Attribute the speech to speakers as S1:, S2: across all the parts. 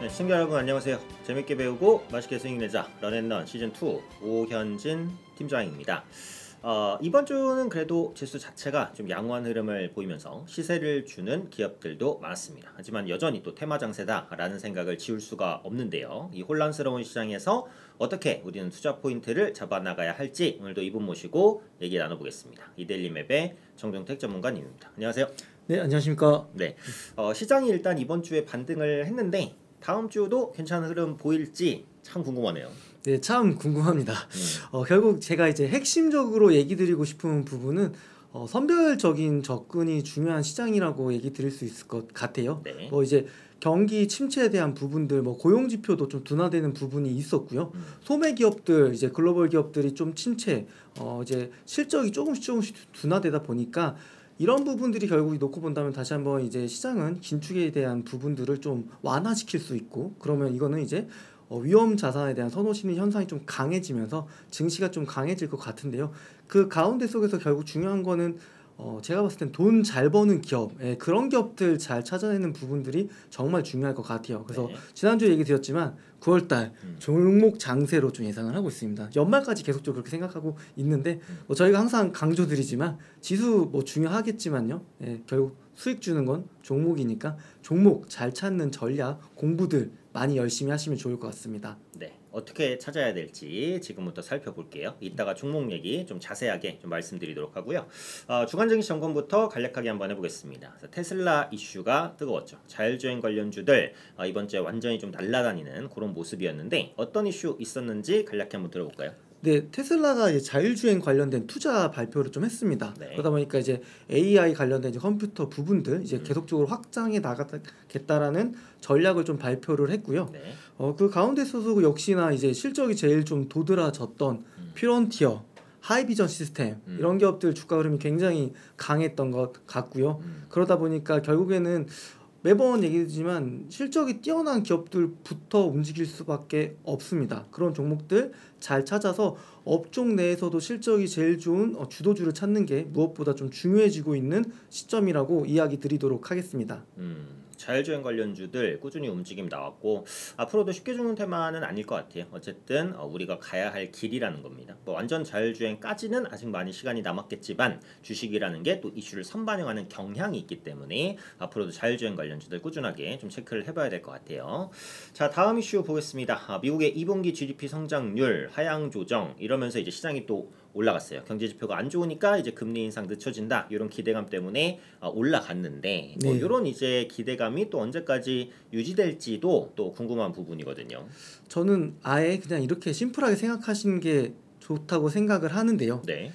S1: 네, 시청자 여러분 안녕하세요. 재밌게 배우고 맛있게 수익내자 런앤런 시즌2 오현진 팀장입니다. 이번 주는 그래도 지수 자체가 좀 양호한 흐름을 보이면서 시세를 주는 기업들도 많았습니다. 하지만 여전히 또 테마 장세다라는 생각을 지울 수가 없는데요. 이 혼란스러운 시장에서 어떻게 우리는 투자 포인트를 잡아나가야 할지 오늘도 이분 모시고 얘기 나눠보겠습니다. 이데일리맵의 정종택 전문가님입니다. 안녕하세요.
S2: 네, 안녕하십니까.
S1: 네, 시장이 일단 이번 주에 반등을 했는데 다음 주도 괜찮은 흐름 보일지 참 궁금하네요.
S2: 네, 참 궁금합니다. 결국 제가 이제 핵심적으로 얘기 드리고 싶은 부분은 선별적인 접근이 중요한 시장이라고 얘기 드릴 수 있을 것 같아요.
S1: 네.
S2: 이제 경기 침체에 대한 부분들, 고용 지표도 좀 둔화되는 부분이 있었고요. 소매 기업들, 이제 글로벌 기업들이 좀 침체, 이제 실적이 조금씩 둔화되다 보니까 이런 부분들이 결국 놓고 본다면 다시 한번 이제 시장은 긴축에 대한 부분들을 좀 완화시킬 수 있고, 그러면 이거는 이제 위험 자산에 대한 선호 심리 현상이 좀 강해지면서 증시가 좀 강해질 것 같은데요. 그 가운데 속에서 결국 중요한 거는 제가 봤을 땐 돈 잘 버는 기업, 그런 기업들 잘 찾아내는 부분들이 정말 중요할 것 같아요. 그래서
S1: 네.
S2: 지난주에 얘기 드렸지만 9월달 종목 장세로 좀 예상을 하고 있습니다. 연말까지 계속적으로 그렇게 생각하고 있는데 저희가 항상 강조드리지만 지수 중요하겠지만요. 결국 수익 주는 건 종목이니까 종목 잘 찾는 전략 공부들 많이 열심히 하시면 좋을 것 같습니다.
S1: 네, 어떻게 찾아야 될지 지금부터 살펴볼게요. 이따가 종목 얘기 좀 자세하게 좀 말씀드리도록 하고요. 주간적인 점검부터 간략하게 한번 해보겠습니다. 테슬라 이슈가 뜨거웠죠. 자율주행 관련주들 이번 주에 완전히 좀 날아다니는 그런 모습이었는데 어떤 이슈 있었는지 간략히 한번 들어볼까요?
S2: 네, 테슬라가 이제 자율주행 관련된 투자 발표를 좀 했습니다.
S1: 네.
S2: 그러다 보니까 이제 AI 관련된 이제 컴퓨터 부분들 이제 계속적으로 확장해 나가겠다라는 전략을 좀 발표를 했고요.
S1: 네.
S2: 그 가운데서도 역시나 이제 실적이 제일 좀 도드라졌던 퓨런티어, 하이비전 시스템 이런 기업들 주가 흐름이 굉장히 강했던 것 같고요. 그러다 보니까 결국에는 매번 얘기하지만 실적이 뛰어난 기업들부터 움직일 수밖에 없습니다. 그런 종목들 잘 찾아서 업종 내에서도 실적이 제일 좋은 주도주를 찾는 게 무엇보다 좀 중요해지고 있는 시점이라고 이야기 드리도록 하겠습니다.
S1: 자율주행 관련주들 꾸준히 움직임 나왔고 앞으로도 쉽게 죽는 테마는 아닐 것 같아요. 어쨌든 우리가 가야 할 길이라는 겁니다. 완전 자율주행까지는 아직 많이 시간이 남았겠지만 주식이라는 게 또 이슈를 선반영하는 경향이 있기 때문에 앞으로도 자율주행 관련주들 꾸준하게 좀 체크를 해봐야 될 것 같아요. 자, 다음 이슈 보겠습니다. 미국의 2분기 GDP 성장률 하향 조정 이러면서 이제 시장이 또 올라갔어요. 경제 지표가 안 좋으니까 이제 금리 인상 늦춰진다 이런 기대감 때문에 올라갔는데
S2: 네.
S1: 이런 이제 기대감이 또 언제까지 유지될지도 또 궁금한 부분이거든요.
S2: 저는 아예 그냥 이렇게 심플하게 생각하시는 게 좋다고 생각을 하는데요.
S1: 네.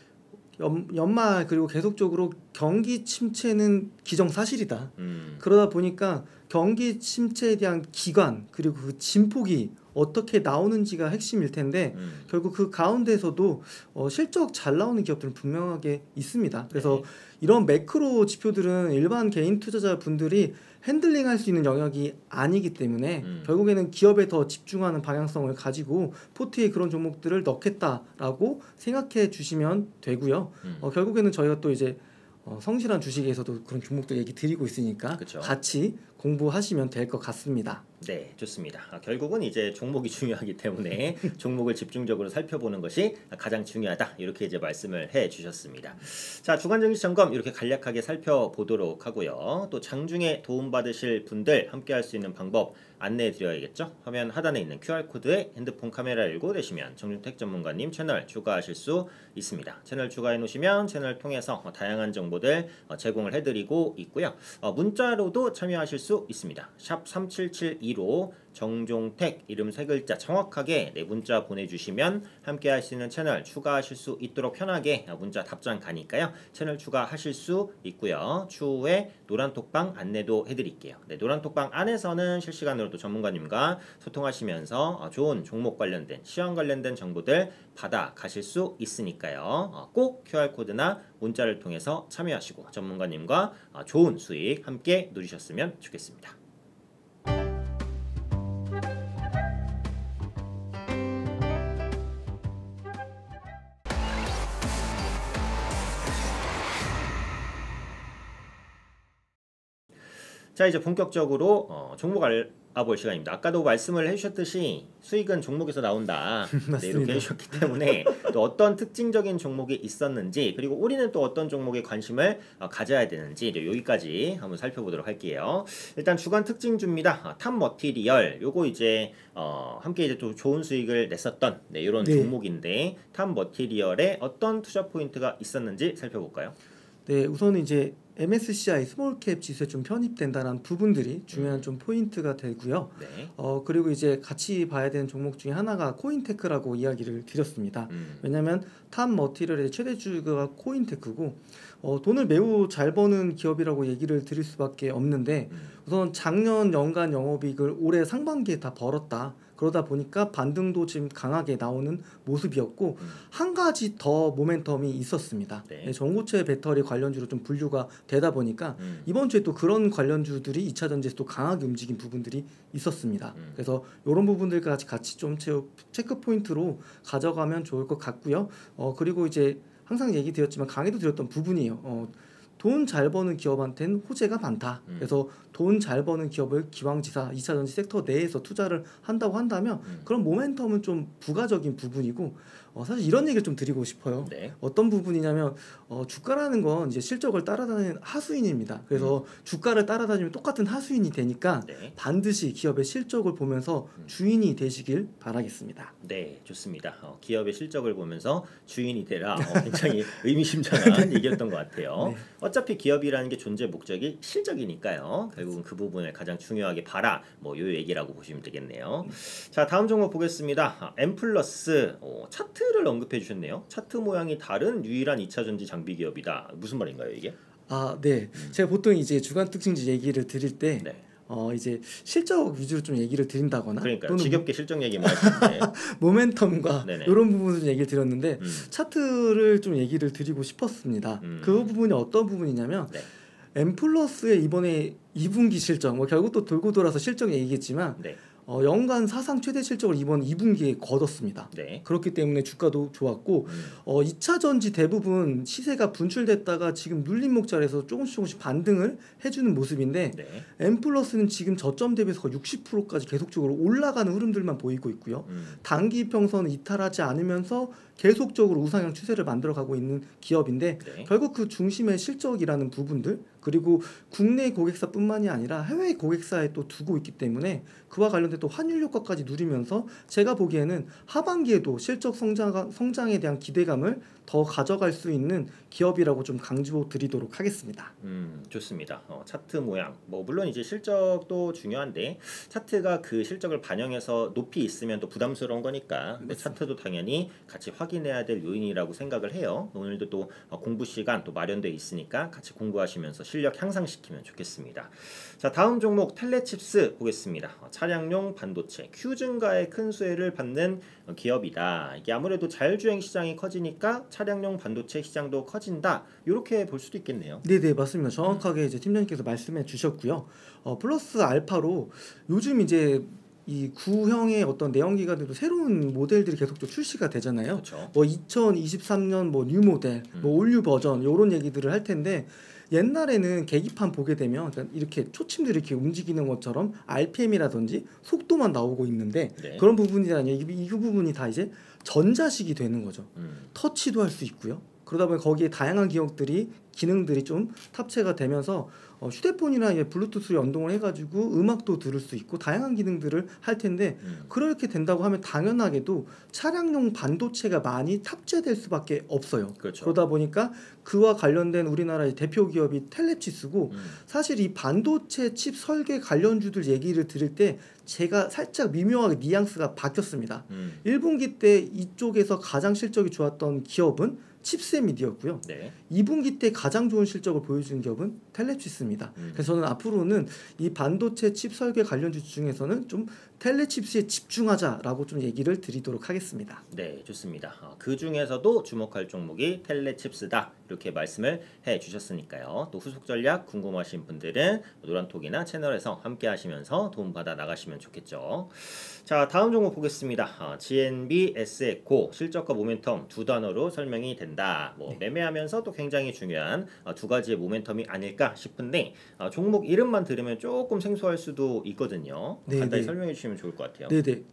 S2: 연말 그리고 계속적으로 경기 침체는 기정사실이다. 그러다 보니까 경기 침체에 대한 기관 그리고 그 진폭이 어떻게 나오는지가 핵심일 텐데 결국 그 가운데서도 실적 잘 나오는 기업들은 분명하게 있습니다. 그래서
S1: 네.
S2: 이런 매크로 지표들은 일반 개인 투자자분들이 핸들링할 수 있는 영역이 아니기 때문에 결국에는 기업에 더 집중하는 방향성을 가지고 포트에 그런 종목들을 넣겠다라고 생각해 주시면 되고요. 결국에는 저희가 또 이제 성실한 주식에서도 그런 종목들 얘기 드리고 있으니까
S1: 그쵸.
S2: 같이 공부하시면 될 것 같습니다.
S1: 네, 좋습니다. 결국은 이제 종목이 중요하기 때문에 종목을 집중적으로 살펴보는 것이 가장 중요하다. 이렇게 이제 말씀을 해 주셨습니다. 자, 주간정기 점검 이렇게 간략하게 살펴보도록 하고요. 또 장중에 도움받으실 분들 함께 할 수 있는 방법 안내해 드려야겠죠. 화면 하단에 있는 QR코드에 핸드폰 카메라 열고 되시면 정준택 전문가님 채널 추가하실 수 있습니다. 채널 추가해 놓으시면 채널 통해서 다양한 정보들 제공을 해드리고 있고요. 문자로도 참여하실 수 있습니다. 샵 3772로 정종택 이름 세 글자 정확하게 문자 보내주시면 함께 할 수 있는 채널 추가하실 수 있도록 편하게 문자 답장 가니까요. 채널 추가하실 수 있고요. 추후에 노란톡방 안내도 해드릴게요. 네, 노란톡방 안에서는 실시간으로 또 전문가님과 소통하시면서 좋은 종목 관련된 시황 관련된 정보들 받아 가실 수 있으니까요. 꼭 QR코드나 문자를 통해서 참여하시고 전문가님과 좋은 수익 함께 누리셨으면 좋겠습니다. 자, 이제 본격적으로 종목 알아볼 시간입니다. 아까도 말씀을 해주셨듯이 수익은 종목에서 나온다. 네, 이렇게 해주셨기 때문에 또 어떤 특징적인 종목이 있었는지 그리고 우리는 또 어떤 종목에 관심을 가져야 되는지 여기까지 한번 살펴보도록 할게요. 일단 주간 특징주입니다. 탑 머티리얼 요거 이제 함께 이제 또 좋은 수익을 냈었던 이런
S2: 네.
S1: 종목인데 탑 머티리얼에 어떤 투자 포인트가 있었는지 살펴볼까요?
S2: 네, 우선은 이제 MSCI 스몰캡 지수에 좀 편입된다는 부분들이 중요한 좀 포인트가 되고요.
S1: 네.
S2: 그리고 이제 같이 봐야 되는 종목 중에 하나가 코인테크라고 이야기를 드렸습니다. 왜냐하면 탑 머티리얼의 최대 주주가 코인테크고 돈을 매우 잘 버는 기업이라고 얘기를 드릴 수밖에 없는데 우선 작년 연간 영업이익을 올해 상반기에 다 벌었다. 그러다 보니까 반등도 지금 강하게 나오는 모습이었고 한 가지 더 모멘텀이 있었습니다.
S1: 네.
S2: 전고체 배터리 관련주로 좀 분류가 되다 보니까 이번 주에 또 그런 관련주들이 2차 전지에서 또 강하게 움직인 부분들이 있었습니다. 그래서 이런 부분들까지 같이 좀 체크 포인트로 가져가면 좋을 것 같고요. 그리고 이제 항상 얘기 드렸지만 강의도 드렸던 부분이에요. 돈 잘 버는 기업한테는 호재가 많다. 그래서 돈 잘 버는 기업을 기왕지사 2차 전지 섹터 내에서 투자를 한다고 한다면 그런 모멘텀은 좀 부가적인 부분이고 사실 이런 얘기를 좀 드리고 싶어요.
S1: 네.
S2: 어떤 부분이냐면 주가라는 건 이제 실적을 따라다니는 하수인입니다. 그래서 주가를 따라다니면 똑같은 하수인이 되니까
S1: 네.
S2: 반드시 기업의 실적을 보면서 주인이 되시길 바라겠습니다.
S1: 네, 좋습니다. 기업의 실적을 보면서 주인이 되라. 굉장히 의미심장한 얘기였던 것 같아요.
S2: 네.
S1: 어차피 기업이라는 게 존재 목적이 실적이니까요. 결국은 그 부분을 가장 중요하게 봐라. 요 얘기라고 보시면 되겠네요. 자, 다음 종목 보겠습니다. M 플러스 차트를 언급해 주셨네요. 차트 모양이 다른 유일한 2차 전지 장비 기업이다. 무슨 말인가요, 이게?
S2: 네. 제가 보통 이제 주간 특징주 얘기를 드릴 때
S1: 네.
S2: 이제 실적 위주로 좀 얘기를 드린다거나
S1: 그러니까요.
S2: 또는
S1: 지겹게 실적 얘기만 하시는데.
S2: 모멘텀과
S1: 네네.
S2: 이런 부분을 얘기를 드렸는데 차트를 좀 얘기를 드리고 싶었습니다.
S1: 음.
S2: 그 부분이 어떤 부분이냐면
S1: 네.
S2: M 플러스의 이번에 2분기 실적, 결국 또 돌고 돌아서 실적 얘기겠지만
S1: 네.
S2: 연간 사상 최대 실적을 이번 2분기에 거뒀습니다.
S1: 네.
S2: 그렇기 때문에 주가도 좋았고 2차 전지 대부분 시세가 분출됐다가 지금 눌림 목자리에서 조금씩 반등을 해주는 모습인데
S1: 네.
S2: M 플러스는 지금 저점 대비해서 60%까지 계속적으로 올라가는 흐름들만 보이고 있고요. 단기 평선을 이탈하지 않으면서 계속적으로 우상향 추세를 만들어가고 있는 기업인데
S1: 네.
S2: 결국 그 중심의 실적이라는 부분들 그리고 국내 고객사뿐만이 아니라 해외 고객사에 또 두고 있기 때문에 그와 관련된 또 환율 효과까지 누리면서 제가 보기에는 하반기에도 실적 성장에 대한 기대감을 더 가져갈 수 있는 기업이라고 좀 강조드리도록 하겠습니다.
S1: 좋습니다. 차트 모양 물론 이제 실적도 중요한데 차트가 그 실적을 반영해서 높이 있으면 또 부담스러운 거니까 근데 차트도 당연히 같이 확인해야 될 요인이라고 생각을 해요. 오늘도 또 공부 시간 또 마련돼 있으니까 같이 공부하시면서 실력 향상시키면 좋겠습니다. 자, 다음 종목 텔레칩스 보겠습니다. 차량용 반도체 Q 증가에 큰 수혜를 받는 기업이다. 이게 아무래도 자율주행 시장이 커지니까 차량용 반도체 시장도 커진다. 이렇게 볼 수도 있겠네요.
S2: 네네, 맞습니다. 정확하게 이제 팀장님께서 말씀해 주셨고요. 플러스 알파로 요즘 이제 이 구형의 어떤 내연기관들도 새로운 모델들이 계속적으로 출시가 되잖아요.
S1: 그렇죠.
S2: 2023년 뉴 모델, 올류 버전 이런 얘기들을 할 텐데 옛날에는 계기판 보게 되면 이렇게 초침들이 이렇게 움직이는 것처럼 RPM이라든지 속도만 나오고 있는데
S1: 네.
S2: 그런 부분이 아니라 이 부분이 다 이제 전자식이 되는 거죠. 터치도 할 수 있고요. 그러다 보니 거기에 다양한 기능들이 좀 탑재가 되면서 휴대폰이나 블루투스 연동을 해가지고 음악도 들을 수 있고 다양한 기능들을 할 텐데 그렇게 된다고 하면 당연하게도 차량용 반도체가 많이 탑재될 수밖에 없어요.
S1: 그렇죠.
S2: 그러다 보니까 그와 관련된 우리나라의 대표 기업이 텔레칩스고 사실 이 반도체 칩 설계 관련주들 얘기를 드릴 때 제가 살짝 미묘하게 뉘앙스가 바뀌었습니다. 1분기 때 이쪽에서 가장 실적이 좋았던 기업은 칩셋미디어였고요.
S1: 네.
S2: 2분기 때 가장 좋은 실적을 보여준 기업은 텔레칩스입니다. 그래서 저는 앞으로는 이 반도체 칩 설계 관련주 중에서는 좀 텔레칩스에 집중하자라고 좀 얘기를 드리도록 하겠습니다.
S1: 네, 좋습니다. 그 중에서도 주목할 종목이 텔레칩스다. 이렇게 말씀을 해주셨으니까요. 또 후속 전략 궁금하신 분들은 노란톡이나 채널에서 함께 하시면서 도움받아 나가시면 좋겠죠. 자, 다음 종목 보겠습니다. GNB S에코 실적과 모멘텀 두 단어로 설명이 됐는데 된다. 뭐 매매하면서 또 굉장히 중요한 두 가지의 모멘텀이 아닐까 싶은데 종목 이름만 들으면 조금 생소할 수도 있거든요.
S2: 네,
S1: 간단히
S2: 네.
S1: 설명해 주시면 좋을 것 같아요.
S2: 네네.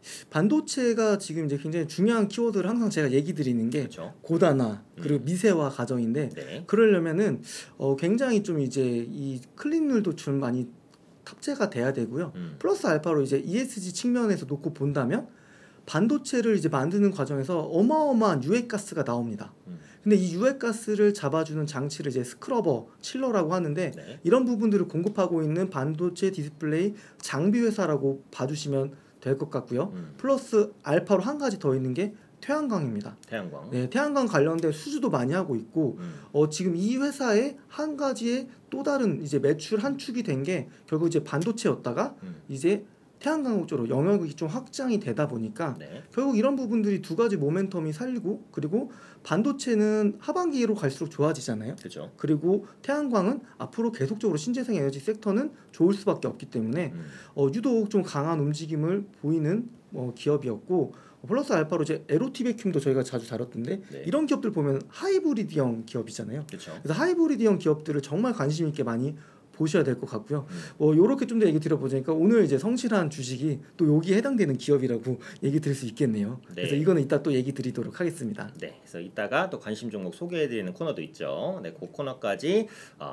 S2: 반도체가 지금 이제 굉장히 중요한 키워드를 항상 제가 얘기 드리는 게
S1: 그렇죠.
S2: 고단화 그리고 미세화 과정인데
S1: 네.
S2: 그러려면은 굉장히 좀 이제 이 클린율도 좀 많이 탑재가 돼야 되고요. 플러스 알파로 이제 ESG 측면에서 놓고 본다면 반도체를 이제 만드는 과정에서 어마어마한 유해가스가 나옵니다. 근데 이 유해가스를 잡아주는 장치를 이제 스크러버, 칠러라고 하는데
S1: 네.
S2: 이런 부분들을 공급하고 있는 반도체 디스플레이 장비 회사라고 봐주시면 될 것 같고요. 플러스 알파로 한 가지 더 있는 게 태양광입니다.
S1: 태양광.
S2: 네, 태양광 관련된 수주도 많이 하고 있고 지금 이 회사의 한 가지의 또 다른 이제 매출 한 축이 된 게 결국 이제 반도체였다가 이제 태양광 쪽으로 영역이 좀 확장이 되다 보니까
S1: 네.
S2: 결국 이런 부분들이 두 가지 모멘텀이 살리고 그리고 반도체는 하반기로 갈수록 좋아지잖아요.
S1: 그렇죠.
S2: 그리고 태양광은 앞으로 계속적으로 신재생 에너지 섹터는 좋을 수밖에 없기 때문에 유독 좀 강한 움직임을 보이는 기업이었고 플러스 알파로 이제 에로티 베큐움도 저희가 자주 다뤘던데
S1: 네.
S2: 이런 기업들 보면 하이브리드형 기업이잖아요.
S1: 그렇죠.
S2: 그래서 하이브리드형 기업들을 정말 관심 있게 많이 보셔야 될 것 같고요. 요렇게 좀 더 얘기 드려보니까 오늘 이제 성실한 주식이 또 여기에 해당되는 기업이라고 얘기 드릴 수 있겠네요.
S1: 네.
S2: 그래서 이거는 이따 또 얘기 드리도록 하겠습니다.
S1: 네, 그래서 이따가 또 관심 종목 소개해드리는 코너도 있죠. 네, 그 코너까지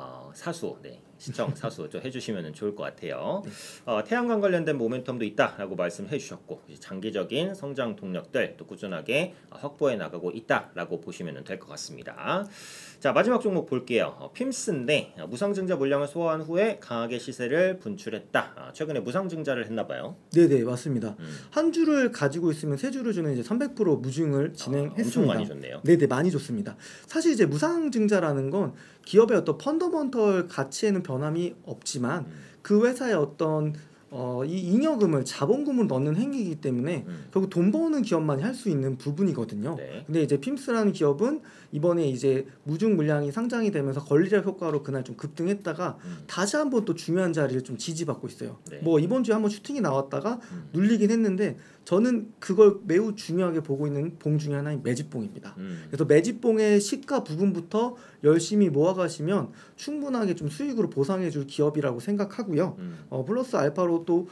S1: 사수, 시청 사수 좀 해주시면 좋을 것 같아요. 태양광 관련된 모멘텀도 있다라고 말씀해주셨고 장기적인 성장 동력들 또 꾸준하게 확보해 나가고 있다라고 보시면 될 것 같습니다. 자, 마지막 종목 볼게요. 핌스인데 무상증자 물량을 소화한 후에 강하게 시세를 분출했다. 최근에 무상증자를 했나봐요.
S2: 네네 맞습니다. 한 주를 가지고 있으면 세 주를 주는 이제 300% 무증을 진행했습니다.
S1: 엄청 많이 줬네요.
S2: 네네 많이 줬습니다. 사실 이제 무상증자라는 건 기업의 어떤 펀더먼털 가치에는 변함이 없지만 그 회사의 어떤 이 잉여금을 자본금으로 넣는 행위이기 때문에 결국 돈 버는 기업만이 할 수 있는 부분이거든요.
S1: 네.
S2: 근데 이제 핌스라는 기업은 이번에 이제 무중 물량이 상장이 되면서 권리적 효과로 그날 좀 급등했다가 다시 한번 또 중요한 자리를 좀 지지받고 있어요.
S1: 네.
S2: 뭐 이번 주에 한번 슈팅이 나왔다가 눌리긴 했는데 저는 그걸 매우 중요하게 보고 있는 봉 중에 하나인 매집봉입니다. 그래서 매집봉의 시가 부분부터 열심히 모아가시면 충분하게 좀 수익으로 보상해줄 기업이라고 생각하고요. 플러스 알파로 또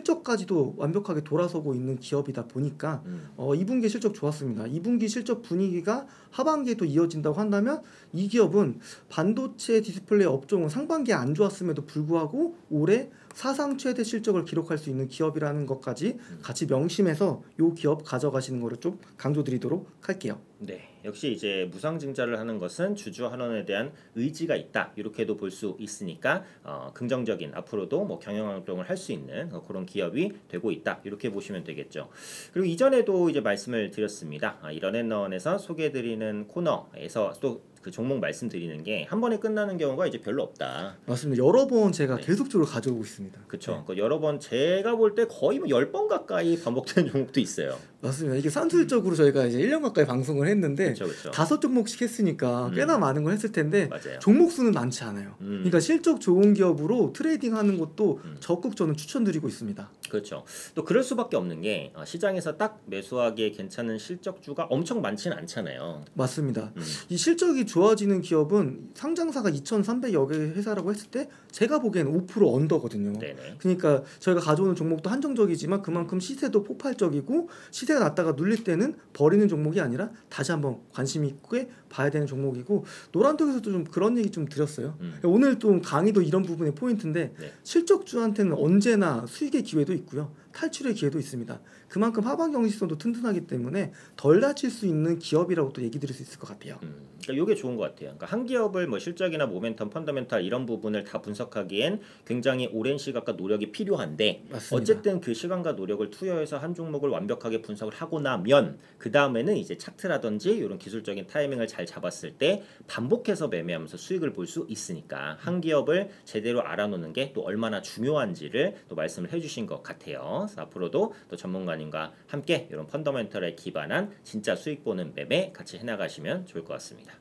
S2: 실적까지도 완벽하게 돌아서고 있는 기업이다 보니까 2분기 실적 좋았습니다. 2분기 실적 분위기가 하반기에도 이어진다고 한다면 이 기업은 반도체 디스플레이 업종은 상반기에 안 좋았음에도 불구하고 올해 사상 최대 실적을 기록할 수 있는 기업이라는 것까지 같이 명심해서 이 기업 가져가시는 거를 좀 강조드리도록 할게요.
S1: 네, 역시 이제 무상증자를 하는 것은 주주 환원에 대한 의지가 있다 이렇게도 볼 수 있으니까 긍정적인 앞으로도 뭐 경영활동을 할 수 있는 그런 기업이 되고 있다 이렇게 보시면 되겠죠. 그리고 이전에도 이제 말씀을 드렸습니다. 이런앤너원에서 소개해드리는 코너에서 또 그 종목 말씀드리는 게 한 번에 끝나는 경우가 이제 별로 없다.
S2: 맞습니다. 여러 번 제가 계속적으로 가져오고 있습니다.
S1: 그렇죠. 그 여러 번 제가 볼 때 거의 뭐 10번 가까이 반복되는 종목도 있어요.
S2: 맞습니다. 이게 산술적으로 저희가 이제 1년 가까이 방송을 했는데
S1: 그렇죠.
S2: 5종목씩 했으니까 꽤나 많은 걸 했을 텐데
S1: 맞아요.
S2: 종목 수는 많지 않아요. 그러니까 실적 좋은 기업으로 트레이딩하는 것도 적극 저는 추천드리고 있습니다.
S1: 그렇죠. 또 그럴 수밖에 없는 게 시장에서 딱 매수하기에 괜찮은 실적주가 엄청 많지는 않잖아요.
S2: 맞습니다. 이 실적이 좋아지는 기업은 상장사가 2,300여 개 회사라고 했을 때 제가 보기에는 5% 언더거든요.
S1: 네네.
S2: 그러니까 저희가 가져오는 종목도 한정적이지만 그만큼 시세도 폭발적이고 시세가 났다가 눌릴 때는 버리는 종목이 아니라 다시 한번 관심 있게 봐야 되는 종목이고 노란톡에서도 좀 그런 얘기 좀 드렸어요. 오늘 좀 강의도 이런 부분의 포인트인데
S1: 네.
S2: 실적주한테는 언제나 수익의 기회도 있고요. 탈출의 기회도 있습니다. 그만큼 하반 경직성도 튼튼하기 때문에 덜 다칠 수 있는 기업이라고 또 얘기 드릴 수 있을 것 같아요.
S1: 그러니까 이게 좋은 것 같아요. 그러니까 한 기업을 뭐 실적이나 모멘텀, 펀더멘탈 이런 부분을 다 분석하기엔 굉장히 오랜 시간과 노력이 필요한데
S2: 맞습니다.
S1: 어쨌든 그 시간과 노력을 투여해서 한 종목을 완벽하게 분석을 하고 나면 그 다음에는 이제 차트라든지 이런 기술적인 타이밍을 잘 잡았을 때 반복해서 매매하면서 수익을 볼 수 있으니까 한 기업을 제대로 알아놓는 게 또 얼마나 중요한지를 또 말씀을 해주신 것 같아요. 그래서 앞으로도 또 전문가님과 함께 이런 펀더멘털에 기반한 진짜 수익 보는 매매 같이 해나가시면 좋을 것 같습니다.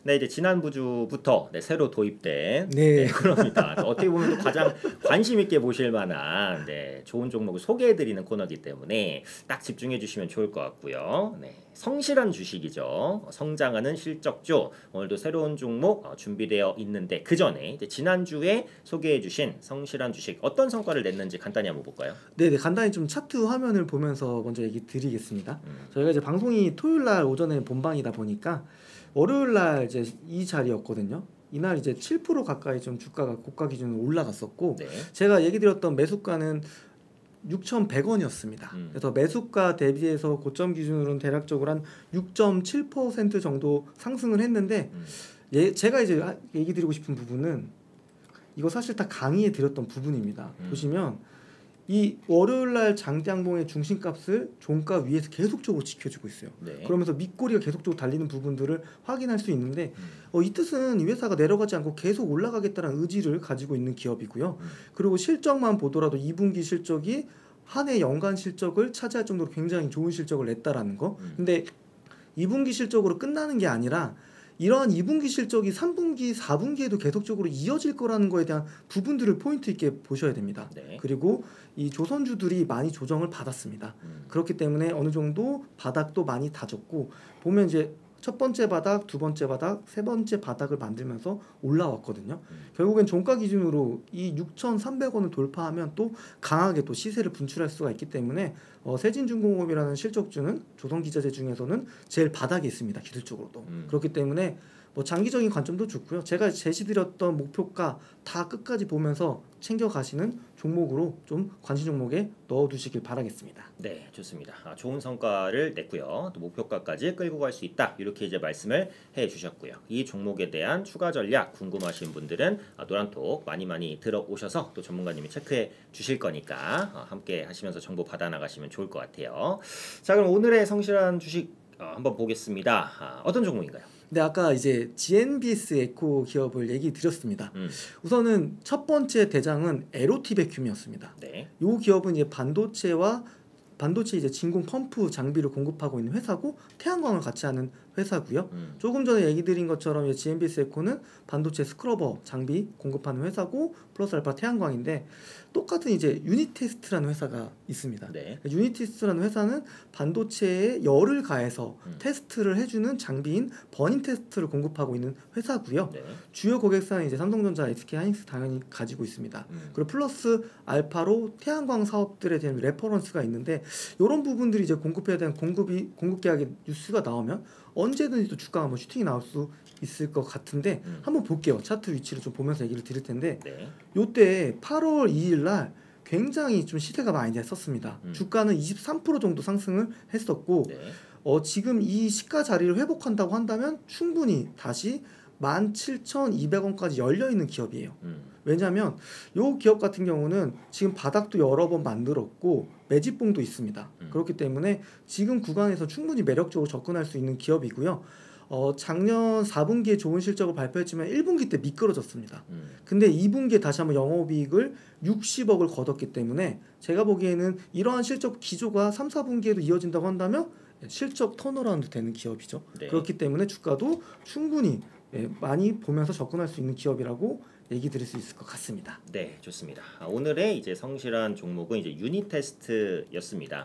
S1: 네, 이제 지난부 주부터 새로 도입된
S2: 네.
S1: 코너입니다. 어떻게 보면 또 가장 관심 있게 보실 만한 좋은 종목을 소개해드리는 코너이기 때문에 딱 집중해 주시면 좋을 것 같고요. 네, 성실한 주식이죠. 성장하는 실적주. 오늘도 새로운 종목 준비되어 있는데 그 전에 지난주에 소개해 주신 성실한 주식 어떤 성과를 냈는지 간단히 한번 볼까요?
S2: 네네, 간단히 좀 차트 화면을 보면서 먼저 얘기 드리겠습니다. 저희가 이제 방송이 토요일 날 오전에 본방이다 보니까 월요일 날 이제 이 자리였거든요. 이날 이제 7% 가까이 좀 주가가 고가 기준으로 올라갔었고,
S1: 네.
S2: 제가 얘기 드렸던 매수가는 6,100원이었습니다. 그래서 매수가 대비해서 고점 기준으로는 대략적으로 한 6.7% 정도 상승을 했는데, 제가 이제 얘기 드리고 싶은 부분은 이거 사실 다 강의해 드렸던 부분입니다. 보시면 이 월요일날 장대양봉의 중심값을 종가 위에서 계속적으로 지켜주고 있어요.
S1: 네.
S2: 그러면서 밑꼬리가 계속적으로 달리는 부분들을 확인할 수 있는데 이 뜻은 이 회사가 내려가지 않고 계속 올라가겠다는 의지를 가지고 있는 기업이고요. 그리고 실적만 보더라도 2분기 실적이 한 해 연간 실적을 차지할 정도로 굉장히 좋은 실적을 냈다라는 거. 근데 2분기 실적으로 끝나는 게 아니라 이러한 2분기 실적이 3분기, 4분기에도 계속적으로 이어질 거라는 거에 대한 부분들을 포인트 있게 보셔야 됩니다.
S1: 네.
S2: 그리고 이 조선주들이 많이 조정을 받았습니다. 그렇기 때문에 어느 정도 바닥도 많이 다졌고, 보면 이제 첫 번째 바닥, 두 번째 바닥, 세 번째 바닥을 만들면서 올라왔거든요. 결국엔 종가 기준으로 이 6,300원을 돌파하면 또 강하게 또 시세를 분출할 수가 있기 때문에 세진중공업이라는 실적주는 조선기자재 중에서는 제일 바닥에 있습니다. 기술적으로도. 그렇기 때문에 뭐 장기적인 관점도 좋고요. 제가 제시드렸던 목표가 다 끝까지 보면서 챙겨가시는 종목으로 좀 관심 종목에 넣어두시길 바라겠습니다.
S1: 네, 좋습니다. 좋은 성과를 냈고요. 또 목표가까지 끌고 갈 수 있다. 이렇게 이제 말씀을 해주셨고요. 이 종목에 대한 추가 전략 궁금하신 분들은 노란톡 많이 들어오셔서 또 전문가님이 체크해 주실 거니까 함께 하시면서 정보 받아 나가시면 좋을 것 같아요. 자, 그럼 오늘의 성실한 주식 한번 보겠습니다. 어떤 종목인가요?
S2: 네, 아까 이제 GNBS 에코 기업을 얘기 드렸습니다. 우선은 첫 번째 대장은 에로티베큐미였습니다.
S1: 네.
S2: 이 기업은 이제 반도체 이제 진공 펌프 장비를 공급하고 있는 회사고, 태양광을 같이 하는 회사고요. 조금 전에 얘기 드린 것처럼 이제 GNBS 에코는 반도체 스크러버 장비 공급하는 회사고 플러스 알파 태양광인데, 똑같은 이제 유니테스트라는 회사가 있습니다.
S1: 네.
S2: 유니테스트라는 회사는 반도체에 열을 가해서 테스트를 해주는 장비인 버닝 테스트를 공급하고 있는 회사고요.
S1: 네.
S2: 주요 고객사는 이제 삼성전자, SK하이닉스 당연히 가지고 있습니다. 그리고 플러스 알파로 태양광 사업들에 대한 레퍼런스가 있는데, 이런 부분들이 이제 공급해야 되는 공급 계약의 뉴스가 나오면 언제든지 또 주가가 한번 슈팅이 나올 수 있을 것 같은데, 한번 볼게요. 차트 위치를 좀 보면서 얘기를 드릴 텐데,
S1: 네.
S2: 요때 8월 2일 날 굉장히 좀 시세가 많이 됐었습니다. 주가는 23% 정도 상승을 했었고,
S1: 네.
S2: 지금 이 시가 자리를 회복한다고 한다면 충분히 다시 17,200원까지 열려 있는 기업이에요. 왜냐하면 이 기업 같은 경우는 지금 바닥도 여러 번 만들었고 매집봉도 있습니다. 그렇기 때문에 지금 구간에서 충분히 매력적으로 접근할 수 있는 기업이고요. 작년 4분기에 좋은 실적을 발표했지만 1분기 때 미끄러졌습니다. 근데 2분기에 다시 한번 영업이익을 60억을 거뒀기 때문에 제가 보기에는 이러한 실적 기조가 3, 4분기에도 이어진다고 한다면 실적 턴어라운드 되는 기업이죠.
S1: 네.
S2: 그렇기 때문에 주가도 충분히 많이 보면서 접근할 수 있는 기업이라고 얘기 드릴 수 있을 것 같습니다.
S1: 네, 좋습니다. 오늘의 이제 성실한 종목은 이제 유니테스트였습니다.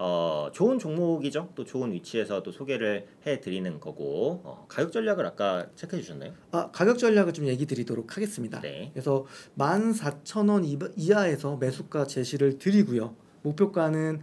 S1: 좋은 종목이죠. 또 좋은 위치에서 또 소개를 해드리는 거고, 가격 전략을 아까 체크해 주셨나요?
S2: 가격 전략을 좀 얘기 드리도록 하겠습니다.
S1: 네.
S2: 그래서 14,000원 이하에서 매수가 제시를 드리고요. 목표가는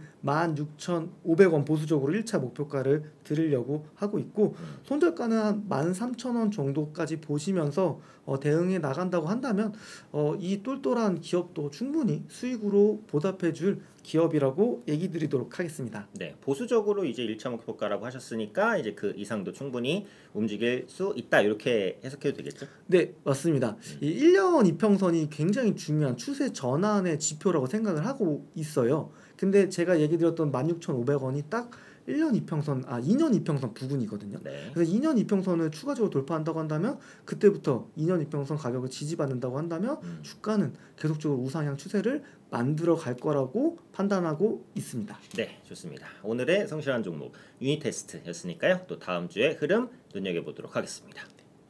S2: 16,500원 보수적으로 1차 목표가를 드리려고 하고 있고, 손절가는 한 13,000원 정도까지 보시면서 대응해 나간다고 한다면 이 똘똘한 기업도 충분히 수익으로 보답해줄 기업이라고 얘기 드리도록 하겠습니다.
S1: 네, 보수적으로 이제 1차 목표가라고 하셨으니까 이제 그 이상도 충분히 움직일 수 있다, 이렇게 해석해도 되겠죠?
S2: 네, 맞습니다. 이 1년 이평선이 굉장히 중요한 추세 전환의 지표라고 생각을 하고 있어요. 근데 제가 얘기 드렸던 16,500원이 딱 2년 이평선 부근이거든요.
S1: 네.
S2: 그래서 2년 이평선을 추가적으로 돌파한다고 한다면, 그때부터 2년 이평선 가격을 지지받는다고 한다면 주가는 계속적으로 우상향 추세를 만들어 갈 거라고 판단하고 있습니다.
S1: 네, 좋습니다. 오늘의 성실한 종목 유니테스트였으니까요. 또 다음 주에 흐름 눈여겨보도록 하겠습니다.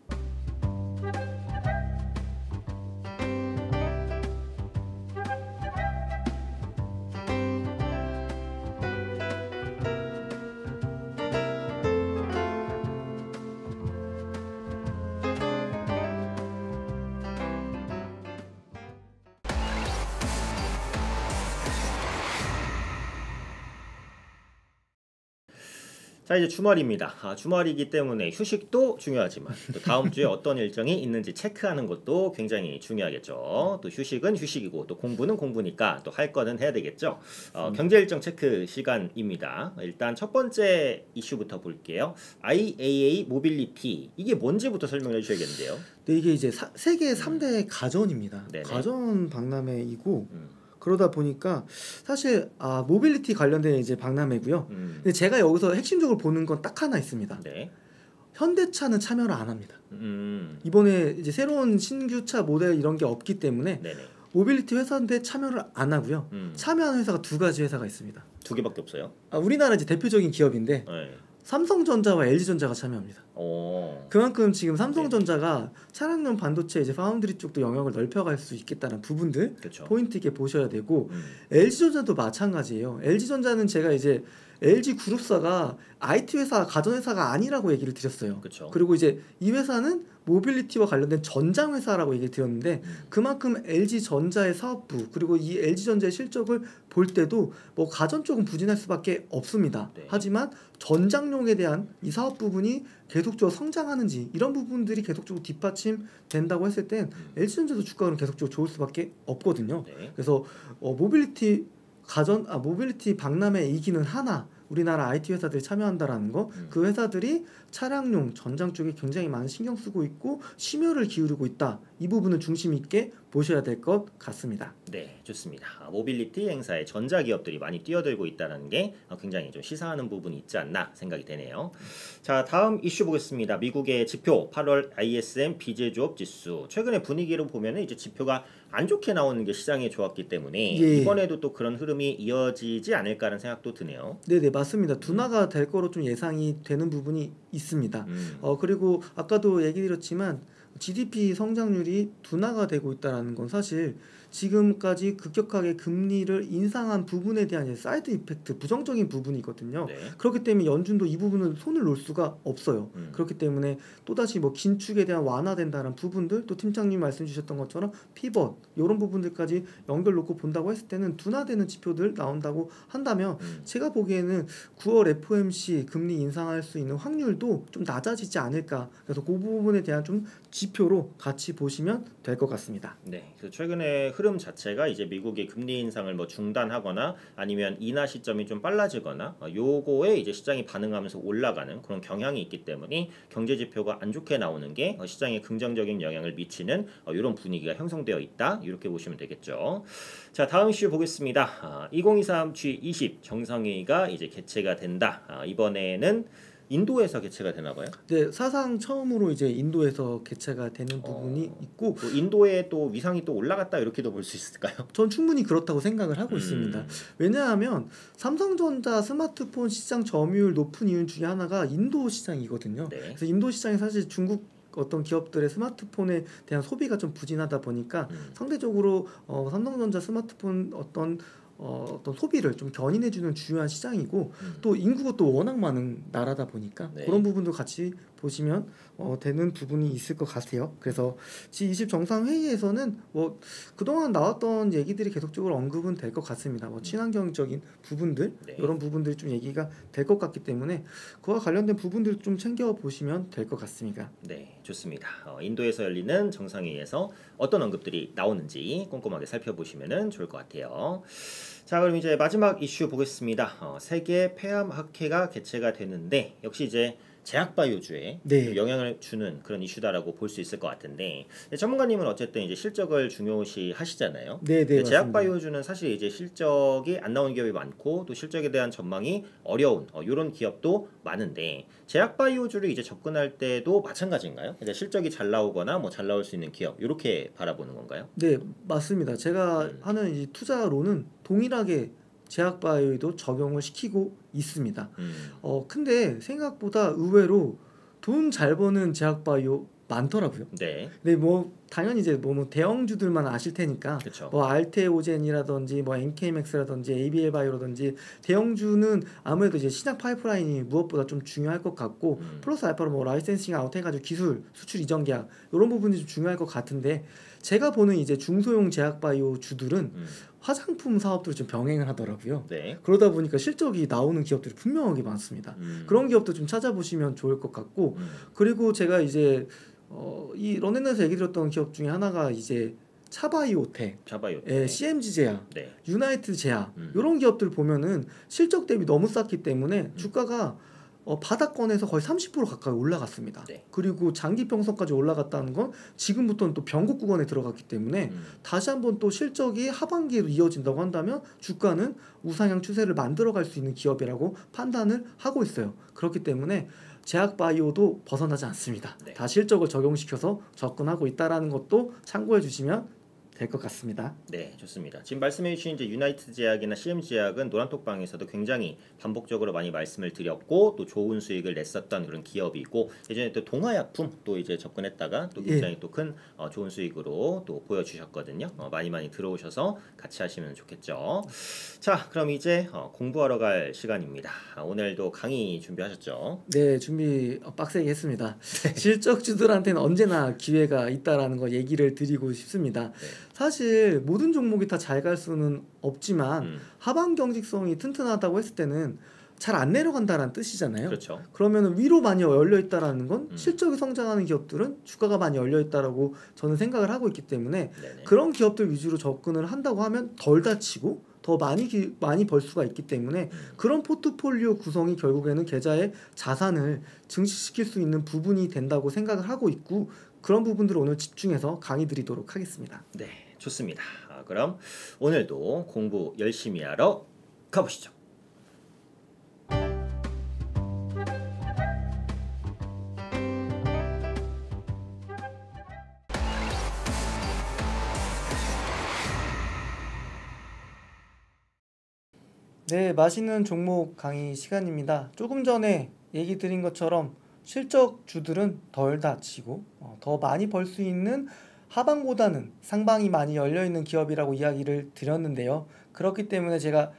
S1: 자 이제 주말입니다. 주말이기 때문에 휴식도 중요하지만 또 다음 주에 어떤 일정이 있는지 체크하는 것도 굉장히 중요하겠죠. 또 휴식은 휴식이고 또 공부는 공부니까 또 할 거는 해야 되겠죠. 경제 일정 체크 시간입니다. 일단 첫 번째 이슈부터 볼게요. IAA 모빌리티 이게 뭔지부터 설명해 주셔야겠는데요.
S2: 네, 이게 이제 세계 3대 가전입니다.
S1: 네네.
S2: 가전 박람회이고 그러다 보니까 사실 모빌리티 관련된 이제 박람회고요. 근데 제가 여기서 핵심적으로 보는 건 딱 하나 있습니다.
S1: 네.
S2: 현대차는 참여를 안 합니다. 이번에 이제 새로운 신규차 모델 이런 게 없기 때문에
S1: 네네.
S2: 모빌리티 회사인데 참여를 안 하고요. 참여하는 회사가 두 가지 회사가 있습니다.
S1: 두 개밖에 없어요.
S2: 우리나라 이제 대표적인 기업인데
S1: 네.
S2: 삼성전자와 LG전자가 참여합니다.
S1: 오.
S2: 그만큼 지금 삼성전자가 차량용 반도체 이제 파운드리 쪽도 영역을 넓혀갈 수 있겠다는 부분들
S1: 그렇죠.
S2: 포인트 있게 보셔야 되고 LG전자도 마찬가지예요. LG전자는 제가 이제 LG 그룹사가 IT 회사, 가전 회사가 아니라고 얘기를 드렸어요.
S1: 그렇죠.
S2: 그리고 이제 이 회사는 모빌리티와 관련된 전장 회사라고 얘기를 드렸는데 그만큼 LG전자의 사업부 그리고 이 LG전자의 실적을 볼 때도 뭐 가전 쪽은 부진할 수밖에 없습니다.
S1: 네.
S2: 하지만 전장용에 대한 이 사업 부분이 계속적으로 성장하는지 이런 부분들이 계속적으로 뒷받침된다고 했을 땐 LG전자도 주가는 계속적으로 좋을 수밖에 없거든요.
S1: 네.
S2: 그래서 모빌리티 박람회 이기는 하나 우리나라 IT 회사들이 참여한다라는 거, 그 회사들이 차량용 전장 쪽에 굉장히 많은 신경 쓰고 있고 심혈을 기울이고 있다. 이 부분을 중심 있게 보셔야 될 것 같습니다.
S1: 네, 좋습니다. 모빌리티 행사에 전자기업들이 많이 뛰어들고 있다는 게 굉장히 좀 시사하는 부분이 있지 않나 생각이 되네요. 자, 다음 이슈 보겠습니다. 미국의 지표 8월 ISM 비제조업 지수. 최근에 분위기로 보면은 이제 지표가 안 좋게 나오는 게 시장에 좋았기 때문에
S2: 예.
S1: 이번에도 또 그런 흐름이 이어지지 않을까라는 생각도 드네요.
S2: 네네 맞습니다. 둔화가 될 거로 좀 예상이 되는 부분이 있습니다. 그리고 아까도 얘기 드렸지만 GDP 성장률이 둔화가 되고 있다는 건 사실 지금까지 급격하게 금리를 인상한 부분에 대한 사이드 이펙트, 부정적인 부분이거든요.
S1: 네.
S2: 그렇기 때문에 연준도 이 부분은 손을 놓을 수가 없어요. 그렇기 때문에 또다시 뭐 긴축에 대한 완화된다는 부분들, 또 팀장님 말씀 주셨던 것처럼 피벗 이런 부분들까지 연결 놓고 본다고 했을 때는 둔화되는 지표들 나온다고 한다면 제가 보기에는 9월 FOMC 금리 인상할 수 있는 확률도 좀 낮아지지 않을까. 그래서 그 부분에 대한 좀 지표로 같이 보시면 될 것 같습니다.
S1: 네, 그래서 최근에 흐름 자체가 이제 미국의 금리 인상을 뭐 중단하거나 아니면 인하 시점이 좀 빨라지거나 요거에 이제 시장이 반응하면서 올라가는 그런 경향이 있기 때문에 경제 지표가 안 좋게 나오는 게 시장에 긍정적인 영향을 미치는 이런 분위기가 형성되어 있다. 이렇게 보시면 되겠죠. 자, 다음 이슈 보겠습니다. 2023 G20 정상회의가 이제 개최가 된다. 이번에는 인도에서 개최가 되나 봐요.
S2: 네, 사상 처음으로 이제 인도에서 개최가 되는 부분이 있고
S1: 또 인도의 또 위상이 또 올라갔다 이렇게도 볼 수 있을까요?
S2: 전 충분히 그렇다고 생각을 하고 있습니다. 왜냐하면 삼성전자 스마트폰 시장 점유율 높은 이유 중에 하나가 인도 시장이거든요.
S1: 네.
S2: 그래서 인도 시장이 사실 중국 어떤 기업들의 스마트폰에 대한 소비가 좀 부진하다 보니까 상대적으로 삼성전자 스마트폰 어떤 소비를 좀 견인해주는 중요한 시장이고 또 인구가 또 워낙 많은 나라다 보니까
S1: 네.
S2: 그런 부분도 같이 보시면 되는 부분이 있을 것 같아요. 그래서 G20 정상회의에서는 뭐 그동안 나왔던 얘기들이 계속적으로 언급은 될 것 같습니다. 뭐 친환경적인 부분들
S1: 네.
S2: 이런 부분들이 좀 얘기가 될 것 같기 때문에 그와 관련된 부분들 좀 챙겨보시면 될 것 같습니다.
S1: 네, 좋습니다. 인도에서 열리는 정상회의에서 어떤 언급들이 나오는지 꼼꼼하게 살펴보시면 좋을 것 같아요. 자, 그럼 이제 마지막 이슈 보겠습니다. 세계 폐암학회가 개최가 되는데 역시 이제 제약바이오주에
S2: 네.
S1: 영향을 주는 그런 이슈다라고 볼 수 있을 것 같은데 전문가님은 어쨌든 이제 실적을 중요시 하시잖아요.
S2: 네, 네, 맞습니다.
S1: 제약바이오주는 사실 이제 실적이 안 나오는 기업이 많고 또 실적에 대한 전망이 어려운 이런 기업도 많은데 제약바이오주를 이제 접근할 때도 마찬가지인가요? 이제 실적이 잘 나오거나 뭐 잘 나올 수 있는 기업 이렇게 바라보는 건가요?
S2: 네, 맞습니다. 제가 하는 이 투자로는 동일하게 제약바이오에도 적용을 시키고 있습니다. 근데 생각보다 의외로 돈 잘 버는 제약바이오 많더라고요.
S1: 네.
S2: 근데 뭐 당연히 이제 뭐 대형주들만 아실 테니까
S1: 그쵸.
S2: 뭐 알테오젠이라든지 뭐 NK맥스라든지 ABL 바이오라든지 대형주는 아무래도 이제 시장 파이프라인이 무엇보다 좀 중요할 것 같고 플러스 알파로 뭐 라이센싱 아웃 해가지고 기술 수출 이전 계약 이런 부분이 좀 중요할 것 같은데 제가 보는 이제 중소형 제약 바이오 주들은 화장품 사업들을 좀 병행을 하더라고요.
S1: 네.
S2: 그러다 보니까 실적이 나오는 기업들이 분명하게 많습니다. 그런 기업도 좀 찾아보시면 좋을 것 같고 그리고 제가 이제 이 런앤에서 얘기 드렸던 기업 중에 하나가 이제 차바이오텍,
S1: 차바이오텍.
S2: CMG 제약,
S1: 네.
S2: 유나이트 제약 이런 기업들 보면은 실적 대비 너무 쌌기 때문에 주가가 바닥권에서 거의 30% 가까이 올라갔습니다.
S1: 네.
S2: 그리고 장기 평선까지 올라갔다는 건 지금부터는 또 변곡 구간에 들어갔기 때문에 다시 한번 또 실적이 하반기에도 이어진다고 한다면 주가는 우상향 추세를 만들어갈 수 있는 기업이라고 판단을 하고 있어요. 그렇기 때문에 제약 바이오도 벗어나지 않습니다.
S1: 네.
S2: 다 실적을 적용시켜서 접근하고 있다라는 것도 참고해 주시면 될 것 같습니다.
S1: 네, 좋습니다. 지금 말씀해 주신 이제 유나이트 제약이나 CMG 제약은 노란톡방에서도 굉장히 반복적으로 많이 말씀을 드렸고 또 좋은 수익을 냈었던 그런 기업이고 예전에 또 동화약품 또 이제 접근했다가 또 굉장히 또 큰 좋은 수익으로 또 보여주셨거든요. 많이 들어오셔서 같이 하시면 좋겠죠. 자, 그럼 이제 공부하러 갈 시간입니다. 오늘도 강의 준비하셨죠?
S2: 네, 준비 빡세게 했습니다. 실적주들한테는 언제나 기회가 있다라는 거 얘기를 드리고 싶습니다. 사실 모든 종목이 다 잘 갈 수는 없지만 하방 경직성이 튼튼하다고 했을 때는 잘 안 내려간다라는 뜻이잖아요.
S1: 그렇죠.
S2: 그러면 위로 많이 열려 있다라는 건 실적이 성장하는 기업들은 주가가 많이 열려 있다라고 저는 생각을 하고 있기 때문에
S1: 네네.
S2: 그런 기업들 위주로 접근을 한다고 하면 덜 다치고 더 많이 벌 수가 있기 때문에 그런 포트폴리오 구성이 결국에는 계좌의 자산을 증식시킬 수 있는 부분이 된다고 생각을 하고 있고 그런 부분들을 오늘 집중해서 강의 드리도록 하겠습니다.
S1: 네, 좋습니다. 그럼 오늘도 공부 열심히 하러 가보시죠.
S2: 네, 맛있는 종목 강의 시간입니다. 조금 전에 얘기 드린 것처럼 실적주들은 덜 다치고 더 많이 벌 수 있는 하방보다는 상방이 많이 열려있는 기업이라고 이야기를 드렸는데요. 그렇기 때문에 제가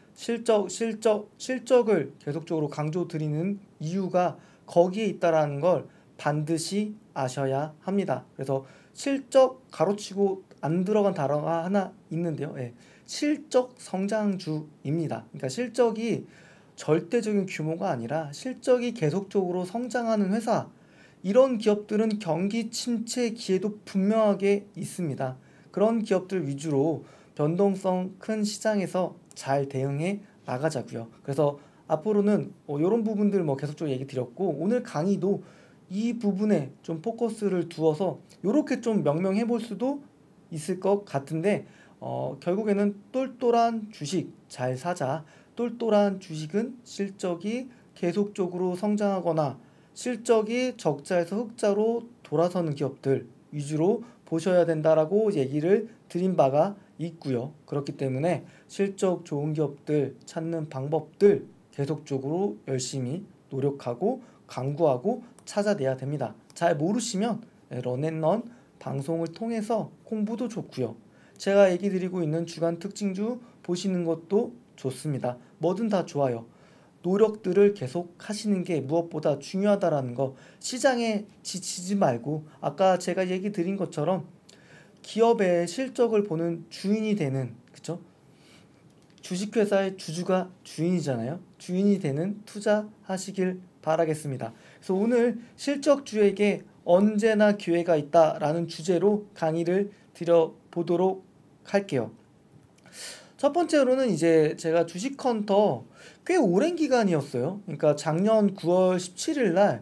S2: 실적을 계속적으로 강조드리는 이유가 거기에 있다라는 걸 반드시 아셔야 합니다. 그래서 실적 가로치고 안 들어간 단어가 하나 있는데요. 실적 성장주입니다. 그러니까 실적이 절대적인 규모가 아니라 실적이 계속적으로 성장하는 회사 이런 기업들은 경기 침체 기회도 분명하게 있습니다. 그런 기업들 위주로 변동성 큰 시장에서 잘 대응해 나가자고요. 그래서 앞으로는 이런 부분들 계속적으로 얘기 드렸고 오늘 강의도 이 부분에 좀 포커스를 두어서 이렇게 좀 명명해 볼 수도 있을 것 같은데 결국에는 똘똘한 주식 잘 사자. 똘똘한 주식은 실적이 계속적으로 성장하거나 실적이 적자에서 흑자로 돌아서는 기업들 위주로 보셔야 된다라고 얘기를 드린 바가 있고요. 그렇기 때문에 실적 좋은 기업들 찾는 방법들 계속적으로 열심히 노력하고 강구하고 찾아내야 됩니다. 잘 모르시면 런앤런 방송을 통해서 공부도 좋고요. 제가 얘기 드리고 있는 주간 특징주 보시는 것도 좋습니다. 뭐든 다 좋아요. 노력들을 계속 하시는 게 무엇보다 중요하다라는 거 시장에 지치지 말고 아까 제가 얘기 드린 것처럼 기업의 실적을 보는 주인이 되는 그쵸? 주식회사의 주주가 주인이잖아요. 주인이 되는 투자하시길 바라겠습니다. 그래서 오늘 실적주에게 언제나 기회가 있다라는 주제로 강의를 드려보도록 할게요. 첫 번째로는 이제 제가 주식헌터 꽤 오랜 기간이었어요. 그러니까 작년 9월 17일 날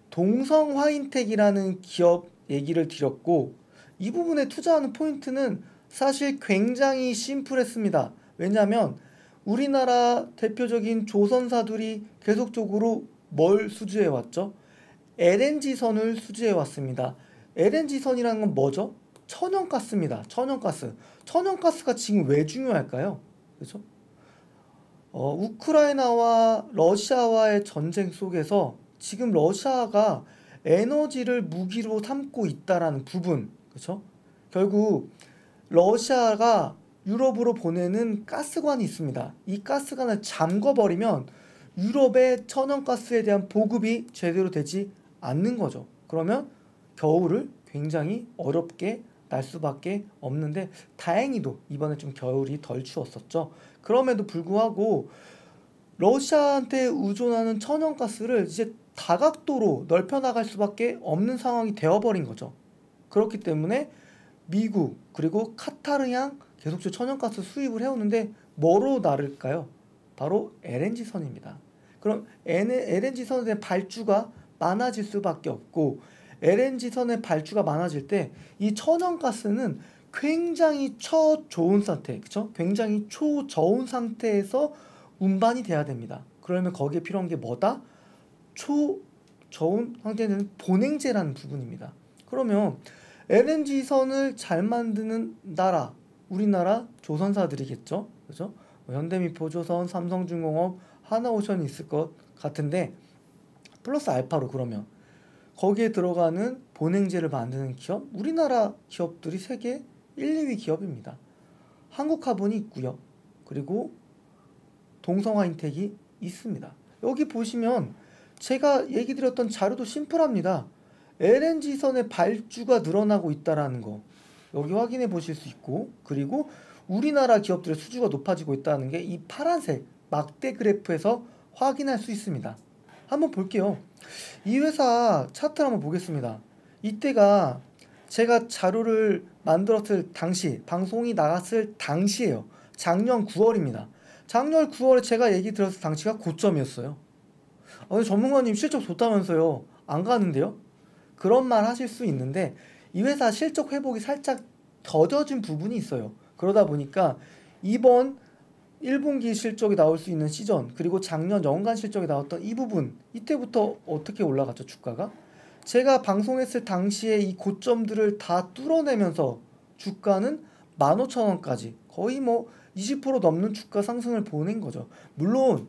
S2: 동성화인텍이라는 기업 얘기를 드렸고 이 부분에 투자하는 포인트는 사실 굉장히 심플했습니다. 왜냐하면 우리나라 대표적인 조선사들이 계속적으로 뭘 수주해 왔죠? LNG선을 수주해 왔습니다. LNG선이라는 건 뭐죠? 천연가스입니다. 천연가스. 천연가스가 지금 왜 중요할까요? 그렇죠? 우크라이나와 러시아와의 전쟁 속에서 지금 러시아가 에너지를 무기로 삼고 있다라는 부분, 그렇죠? 결국 러시아가 유럽으로 보내는 가스관이 있습니다. 이 가스관을 잠궈버리면 유럽의 천연가스에 대한 보급이 제대로 되지 않는 거죠. 그러면 겨울을 굉장히 어렵게 날 수밖에 없는데 다행히도 이번에 좀 겨울이 덜 추웠었죠. 그럼에도 불구하고 러시아한테 의존하는 천연가스를 이제 다각도로 넓혀나갈 수밖에 없는 상황이 되어버린 거죠. 그렇기 때문에 미국 그리고 카타르향 계속적으로 천연가스 수입을 해오는데 뭐로 나를까요? 바로 LNG선입니다. 그럼 LNG선에 대한 발주가 많아질 수밖에 없고 LNG선의 발주가 많아질 때 이 천연가스는 굉장히 초저온 상태, 그쵸? 굉장히 초저온 상태에서 운반이 돼야 됩니다. 그러면 거기에 필요한 게 뭐다? 초저온 상태는 본행제라는 부분입니다. 그러면 LNG선을 잘 만드는 나라, 우리나라 조선사들이겠죠. 그죠? 현대미포조선, 삼성중공업, 하나오션이 있을 것 같은데 플러스 알파로 그러면 거기에 들어가는 본행제를 만드는 기업, 우리나라 기업들이 세계 1, 2위 기업입니다. 한국화본이 있고요. 그리고 동성화인텍이 있습니다. 여기 보시면 제가 얘기 드렸던 자료도 심플합니다. LNG선의 발주가 늘어나고 있다는 거 여기 확인해 보실 수 있고, 그리고 우리나라 기업들의 수주가 높아지고 있다는 게 이 파란색 막대 그래프에서 확인할 수 있습니다. 한번 볼게요. 이 회사 차트를 한번 보겠습니다. 이때가 제가 자료를 만들었을 당시, 방송이 나갔을 당시예요. 작년 9월입니다. 작년 9월에 제가 얘기 들었을 당시가 고점이었어요. 전문가님 실적 좋다면서요. 안 가는데요? 그런 말 하실 수 있는데 이 회사 실적 회복이 살짝 더뎌진 부분이 있어요. 그러다 보니까 이번 1분기 실적이 나올 수 있는 시전, 그리고 작년 연간 실적이 나왔던 이 부분, 이때부터 어떻게 올라갔죠, 주가가? 제가 방송했을 당시에 이 고점들을 다 뚫어내면서 주가는 15,000원까지 거의 뭐 20% 넘는 주가 상승을 보낸 거죠. 물론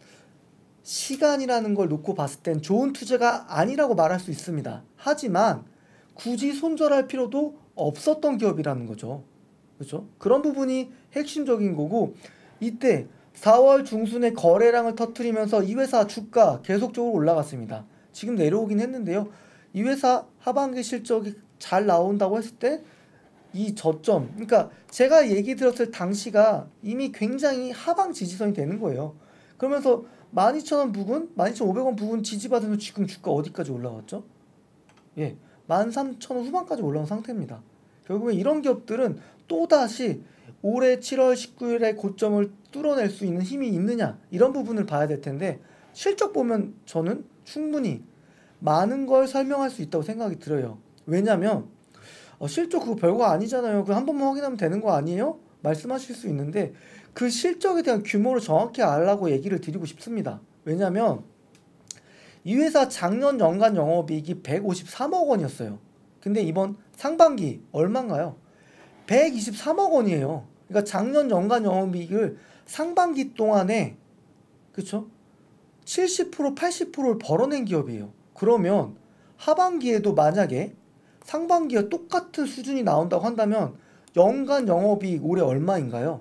S2: 시간이라는 걸 놓고 봤을 땐 좋은 투자가 아니라고 말할 수 있습니다. 하지만 굳이 손절할 필요도 없었던 기업이라는 거죠. 그렇죠? 그런 부분이 핵심적인 거고, 이때 4월 중순에 거래량을 터뜨리면서 이 회사 주가 계속적으로 올라갔습니다. 지금 내려오긴 했는데요. 이 회사 하반기 실적이 잘 나온다고 했을 때 이 저점, 그러니까 제가 얘기 들었을 당시가 이미 굉장히 하방 지지선이 되는 거예요. 그러면서 12,000원 부근, 12,500원 부근 지지받으면서 지금 주가 어디까지 올라왔죠? 예, 13,000원 후반까지 올라온 상태입니다. 결국에 이런 기업들은 또다시 올해 7월 19일에 고점을 뚫어낼 수 있는 힘이 있느냐, 이런 부분을 봐야 될 텐데, 실적 보면 저는 충분히 많은 걸 설명할 수 있다고 생각이 들어요. 왜냐면 실적 그거 별거 아니잖아요. 그거 한 번만 확인하면 되는 거 아니에요? 말씀하실 수 있는데 그 실적에 대한 규모를 정확히 알라고 얘기를 드리고 싶습니다. 왜냐면 이 회사 작년 연간 영업이익이 153억 원이었어요. 근데 이번 상반기 얼마인가요? 123억 원이에요. 그러니까 작년 연간 영업이익을 상반기 동안에, 그쵸? 70% 80%를 벌어낸 기업이에요. 그러면 하반기에도 만약에 상반기와 똑같은 수준이 나온다고 한다면 연간 영업이익 올해 얼마인가요?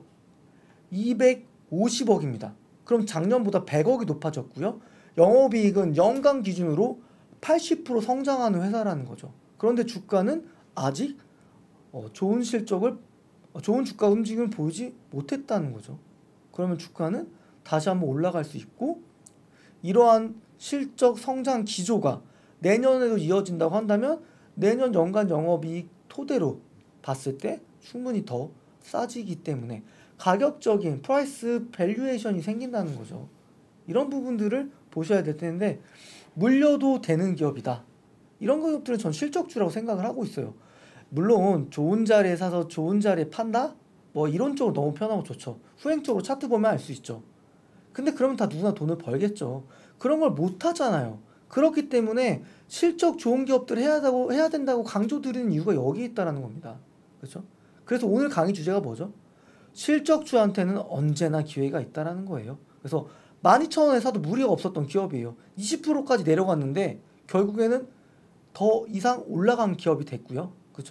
S2: 250억입니다. 그럼 작년보다 100억이 높아졌고요. 영업이익은 연간 기준으로 80% 성장하는 회사라는 거죠. 그런데 주가는 아직 좋은 실적을, 좋은 주가 움직임을 보이지 못했다는 거죠. 그러면 주가는 다시 한번 올라갈 수 있고, 이러한 실적 성장 기조가 내년에도 이어진다고 한다면 내년 연간 영업이익 토대로 봤을 때 충분히 더 싸지기 때문에 가격적인 프라이스 밸류에이션이 생긴다는 거죠. 이런 부분들을 보셔야 될 텐데, 물려도 되는 기업이다, 이런 기업들은 전 실적주라고 생각을 하고 있어요. 물론 좋은 자리에 사서 좋은 자리에 판다? 뭐 이론적으로 너무 편하고 좋죠. 후행적으로 차트 보면 알 수 있죠. 근데 그러면 다 누구나 돈을 벌겠죠. 그런 걸 못 하잖아요. 그렇기 때문에 실적 좋은 기업들 해야 된다고 강조드리는 이유가 여기 있다라는 겁니다. 그렇죠? 그래서 오늘 강의 주제가 뭐죠? 실적주한테는 언제나 기회가 있다라는 거예요. 그래서 12,000원에 사도 무리가 없었던 기업이에요. 20%까지 내려갔는데 결국에는 더 이상 올라간 기업이 됐고요. 그렇죠?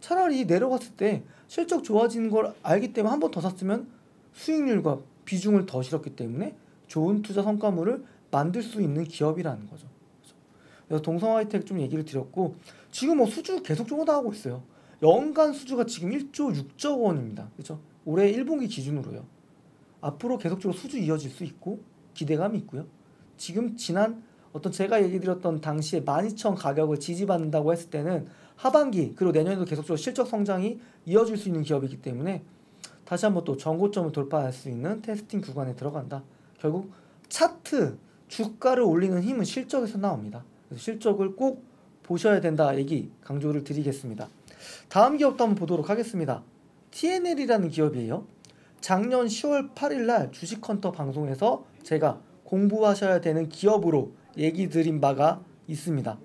S2: 차라리 내려갔을 때 실적 좋아지는 걸 알기 때문에 한 번 더 샀으면 수익률과 비중을 더 실었기 때문에 좋은 투자 성과물을 만들 수 있는 기업이라는 거죠. 그래서 동성하이텍 좀 얘기를 드렸고, 지금 뭐 수주 계속 나오고 있어요. 연간 수주가 지금 1조 6조 원입니다. 그렇죠? 올해 1분기 기준으로요. 앞으로 계속적으로 수주 이어질 수 있고 기대감이 있고요. 지금 지난 어떤 제가 얘기 드렸던 당시에 12,000 가격을 지지받는다고 했을 때는 하반기 그리고 내년에도 계속적으로 실적 성장이 이어질 수 있는 기업이기 때문에 다시 한번 또 전고점을 돌파할 수 있는 테스팅 구간에 들어간다. 결국 차트 주가를 올리는 힘은 실적에서 나옵니다. 그래서 실적을 꼭 보셔야 된다 얘기 강조를 드리겠습니다. 다음 기업도 한번 보도록 하겠습니다. TNL이라는 기업이에요. 작년 10월 8일 날 주식헌터 방송에서 제가 공부하셔야 되는 기업으로 얘기 드린 바가 있습니다.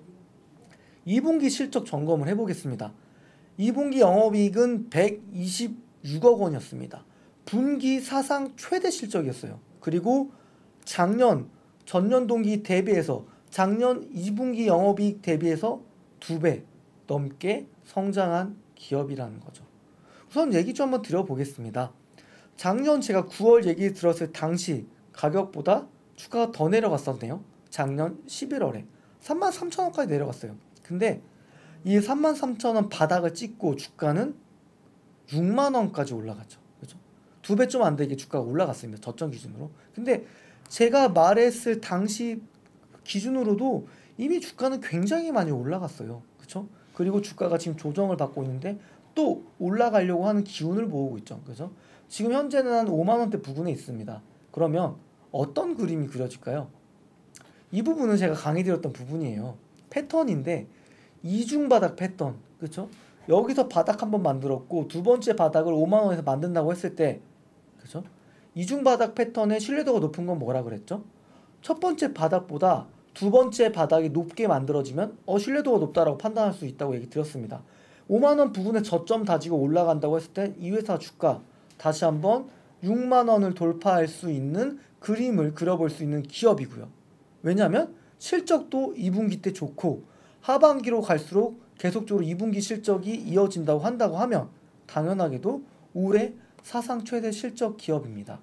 S2: 2분기 실적 점검을 해보겠습니다. 2분기 영업이익은 126억 원이었습니다. 분기 사상 최대 실적이었어요. 그리고 작년 전년 동기 대비해서 작년 2분기 영업이익 대비해서 2배 넘게 성장한 기업이라는 거죠. 우선 얘기 좀 한번 드려보겠습니다. 작년 제가 9월 얘기 들었을 당시 가격보다 주가가 더 내려갔었네요. 작년 11월에 33,000원까지 내려갔어요. 근데 이 33,000원 바닥을 찍고 주가는 6만원까지 올라갔죠. 그렇죠? 2배 좀 안 되게 주가가 올라갔습니다. 저점 기준으로. 근데 제가 말했을 당시 기준으로도 이미 주가는 굉장히 많이 올라갔어요. 그렇죠? 그리고 주가가 지금 조정을 받고 있는데 또 올라가려고 하는 기운을 모으고 있죠. 그죠? 지금 현재는 한 5만원대 부근에 있습니다. 그러면 어떤 그림이 그려질까요? 이 부분은 제가 강의 드렸던 부분이에요. 패턴인데 이중바닥 패턴. 그렇죠? 여기서 바닥 한번 만들었고 두 번째 바닥을 5만원에서 만든다고 했을 때, 그렇죠? 이중바닥 패턴의 신뢰도가 높은 건 뭐라 그랬죠? 첫 번째 바닥보다 두 번째 바닥이 높게 만들어지면 신뢰도가 높다라고 판단할 수 있다고 얘기 드렸습니다. 5만원 부근에 저점 다지고 올라간다고 했을 때 이 회사 주가 다시 한번 6만원을 돌파할 수 있는 그림을 그려볼 수 있는 기업이고요. 왜냐하면 실적도 2분기 때 좋고 하반기로 갈수록 계속적으로 2분기 실적이 이어진다고 한다고 하면 당연하게도 올해 사상 최대 실적 기업입니다.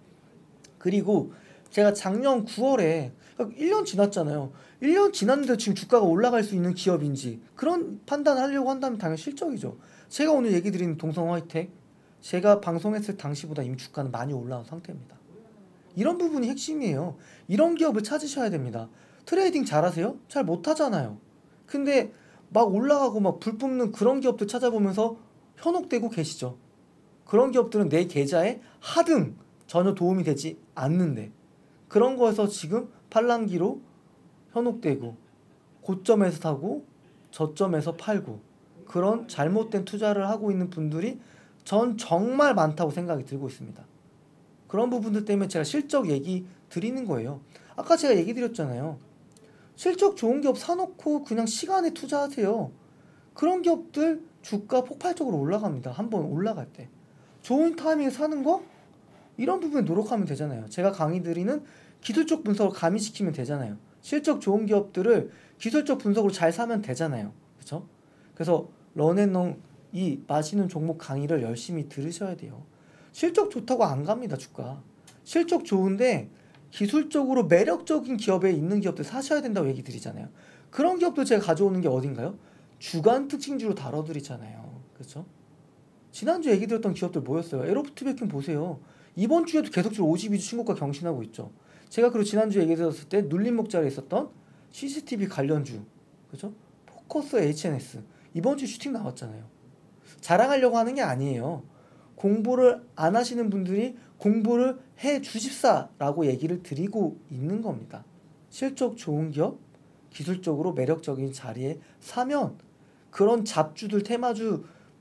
S2: 그리고 제가 작년 9월에 1년 지났잖아요. 1년 지났는데 지금 주가가 올라갈 수 있는 기업인지 그런 판단을 하려고 한다면 당연히 실적이죠. 제가 오늘 얘기 드린 동성화이텍 제가 방송했을 당시보다 이미 주가는 많이 올라온 상태입니다. 이런 부분이 핵심이에요. 이런 기업을 찾으셔야 됩니다. 트레이딩 잘하세요? 잘 못하잖아요. 근데 막 올라가고 막 불 뿜는 그런 기업들 찾아보면서 현혹되고 계시죠. 그런 기업들은 내 계좌에 하등 전혀 도움이 되지 않는데 그런 거에서 지금 팔랑기로 현혹되고 고점에서 사고 저점에서 팔고 그런 잘못된 투자를 하고 있는 분들이 전 정말 많다고 생각이 들고 있습니다. 그런 부분들 때문에 제가 실적 얘기 드리는 거예요. 아까 제가 얘기 드렸잖아요. 실적 좋은 기업 사놓고 그냥 시간에 투자하세요. 그런 기업들 주가 폭발적으로 올라갑니다. 한번 올라갈 때. 좋은 타이밍에 사는 거? 이런 부분에 노력하면 되잖아요. 제가 강의 드리는 기술적 분석을 가미시키면 되잖아요. 실적 좋은 기업들을 기술적 분석으로 잘 사면 되잖아요. 그렇죠? 그래서 런앤농 이 맛있는 종목 강의를 열심히 들으셔야 돼요. 실적 좋다고 안 갑니다. 주가. 실적 좋은데 기술적으로 매력적인 기업에 있는 기업들 사셔야 된다고 얘기 드리잖아요. 그런 기업들 제가 가져오는 게 어딘가요? 주간 특징주로 다뤄드리잖아요. 그렇죠? 지난주 얘기 드렸던 기업들 뭐였어요? 에로프트베큐 보세요. 이번 주에도 계속적으로 52주 신고가 경신하고 있죠. 제가 그리고 지난주 얘기 드렸을 때 눌림목자리에 있었던 CCTV 관련주, 그죠? 포커스 HNS 이번 주 슈팅 나왔잖아요. 자랑하려고 하는 게 아니에요. 공부를 안 하시는 분들이 공부를 해 주십사라고 얘기를 드리고 있는 겁니다. 실적 좋은 기업, 기술적으로 매력적인 자리에 사면 그런 잡주들, 테마주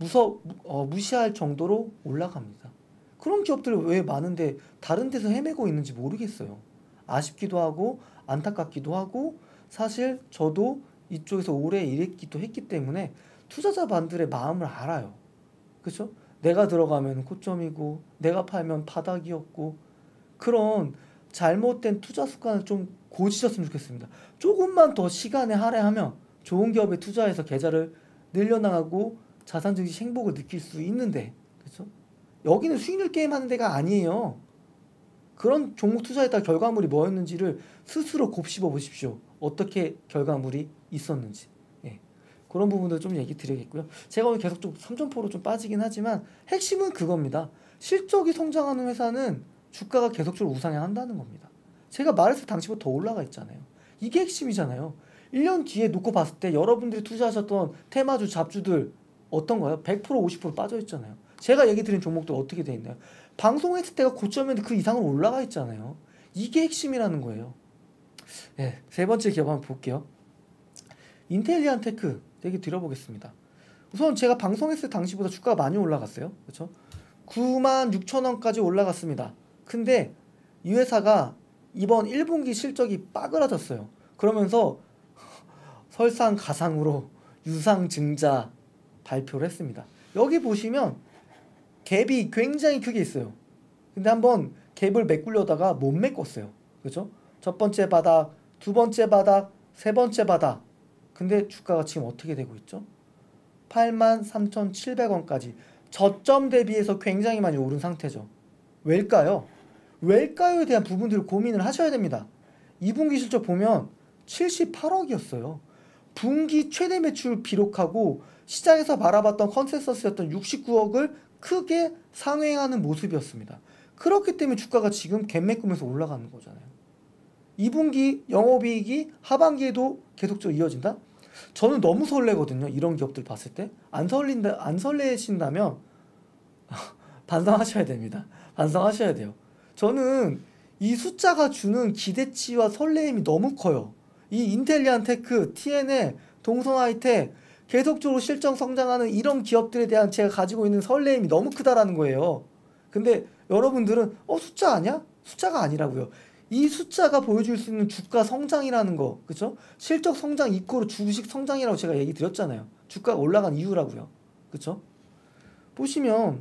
S2: 무시할 정도로 올라갑니다. 그런 기업들 왜 많은데 다른 데서 헤매고 있는지 모르겠어요. 아쉽기도 하고 안타깝기도 하고 사실 저도 이쪽에서 오래 일했기도 했기 때문에 투자자분들의 마음을 알아요. 그렇죠? 내가 들어가면 고점이고 내가 팔면 바닥이었고 그런 잘못된 투자 습관을 좀 고치셨으면 좋겠습니다. 조금만 더 시간에 할애하면 좋은 기업에 투자해서 계좌를 늘려나가고 자산 증시 행복을 느낄 수 있는데, 그렇죠? 여기는 수익률 게임 하는 데가 아니에요. 그런 종목 투자했다 결과물이 뭐였는지를 스스로 곱씹어 보십시오. 어떻게 결과물이 있었는지. 예. 그런 부분들 좀 얘기 드리겠고요. 제가 오늘 계속 좀 삼점포로 좀 빠지긴 하지만 핵심은 그겁니다. 실적이 성장하는 회사는 주가가 계속적으로 우상향한다는 겁니다. 제가 말했을 당시보다 더 올라가 있잖아요. 이게 핵심이잖아요. 1년 뒤에 놓고 봤을 때 여러분들이 투자하셨던 테마주, 잡주들 어떤가요? 100% 50% 빠져 있잖아요. 제가 얘기 드린 종목들 어떻게 돼 있나요? 방송했을 때가 고점인데 그 이상으로 올라가 있잖아요. 이게 핵심이라는 거예요. 네, 세 번째 기업 한번 볼게요. 인텔리안테크 얘기 드려보겠습니다. 우선 제가 방송했을 당시보다 주가가 많이 올라갔어요. 그렇죠? 96,000원까지 올라갔습니다. 근데 이 회사가 이번 1분기 실적이 빠그라졌어요. 그러면서 설상가상으로 유상증자 발표를 했습니다. 여기 보시면 갭이 굉장히 크게 있어요. 근데 한번 갭을 메꾸려다가 못 메꿨어요. 그죠? 첫 번째 바닥, 두 번째 바닥, 세 번째 바닥. 근데 주가가 지금 어떻게 되고 있죠? 83,700원까지 저점 대비해서 굉장히 많이 오른 상태죠. 왜일까요? 왜일까요에 대한 부분들을 고민을 하셔야 됩니다. 2분기 실적 보면 78억이었어요. 분기 최대 매출 기록하고 시장에서 바라봤던 컨센서스였던 69억을 크게 상회하는 모습이었습니다. 그렇기 때문에 주가가 지금 갭 메꾸면서 올라가는 거잖아요. 2분기 영업이익이 하반기에도 계속적으로 이어진다? 저는 너무 설레거든요. 이런 기업들 봤을 때. 안 설레신다면 반성하셔야 됩니다. 반성하셔야 돼요. 저는 이 숫자가 주는 기대치와 설레임이 너무 커요. 이 인텔리안테크, TNL, 동성하이텍 계속적으로 실적 성장하는 이런 기업들에 대한 제가 가지고 있는 설레임이 너무 크다라는 거예요. 근데 여러분들은 숫자 아니야? 숫자가 아니라고요. 이 숫자가 보여줄 수 있는 주가 성장이라는 거, 그쵸? 실적 성장 이꼬르 주식 성장이라고 제가 얘기 드렸잖아요. 주가가 올라간 이유라고요. 그쵸? 보시면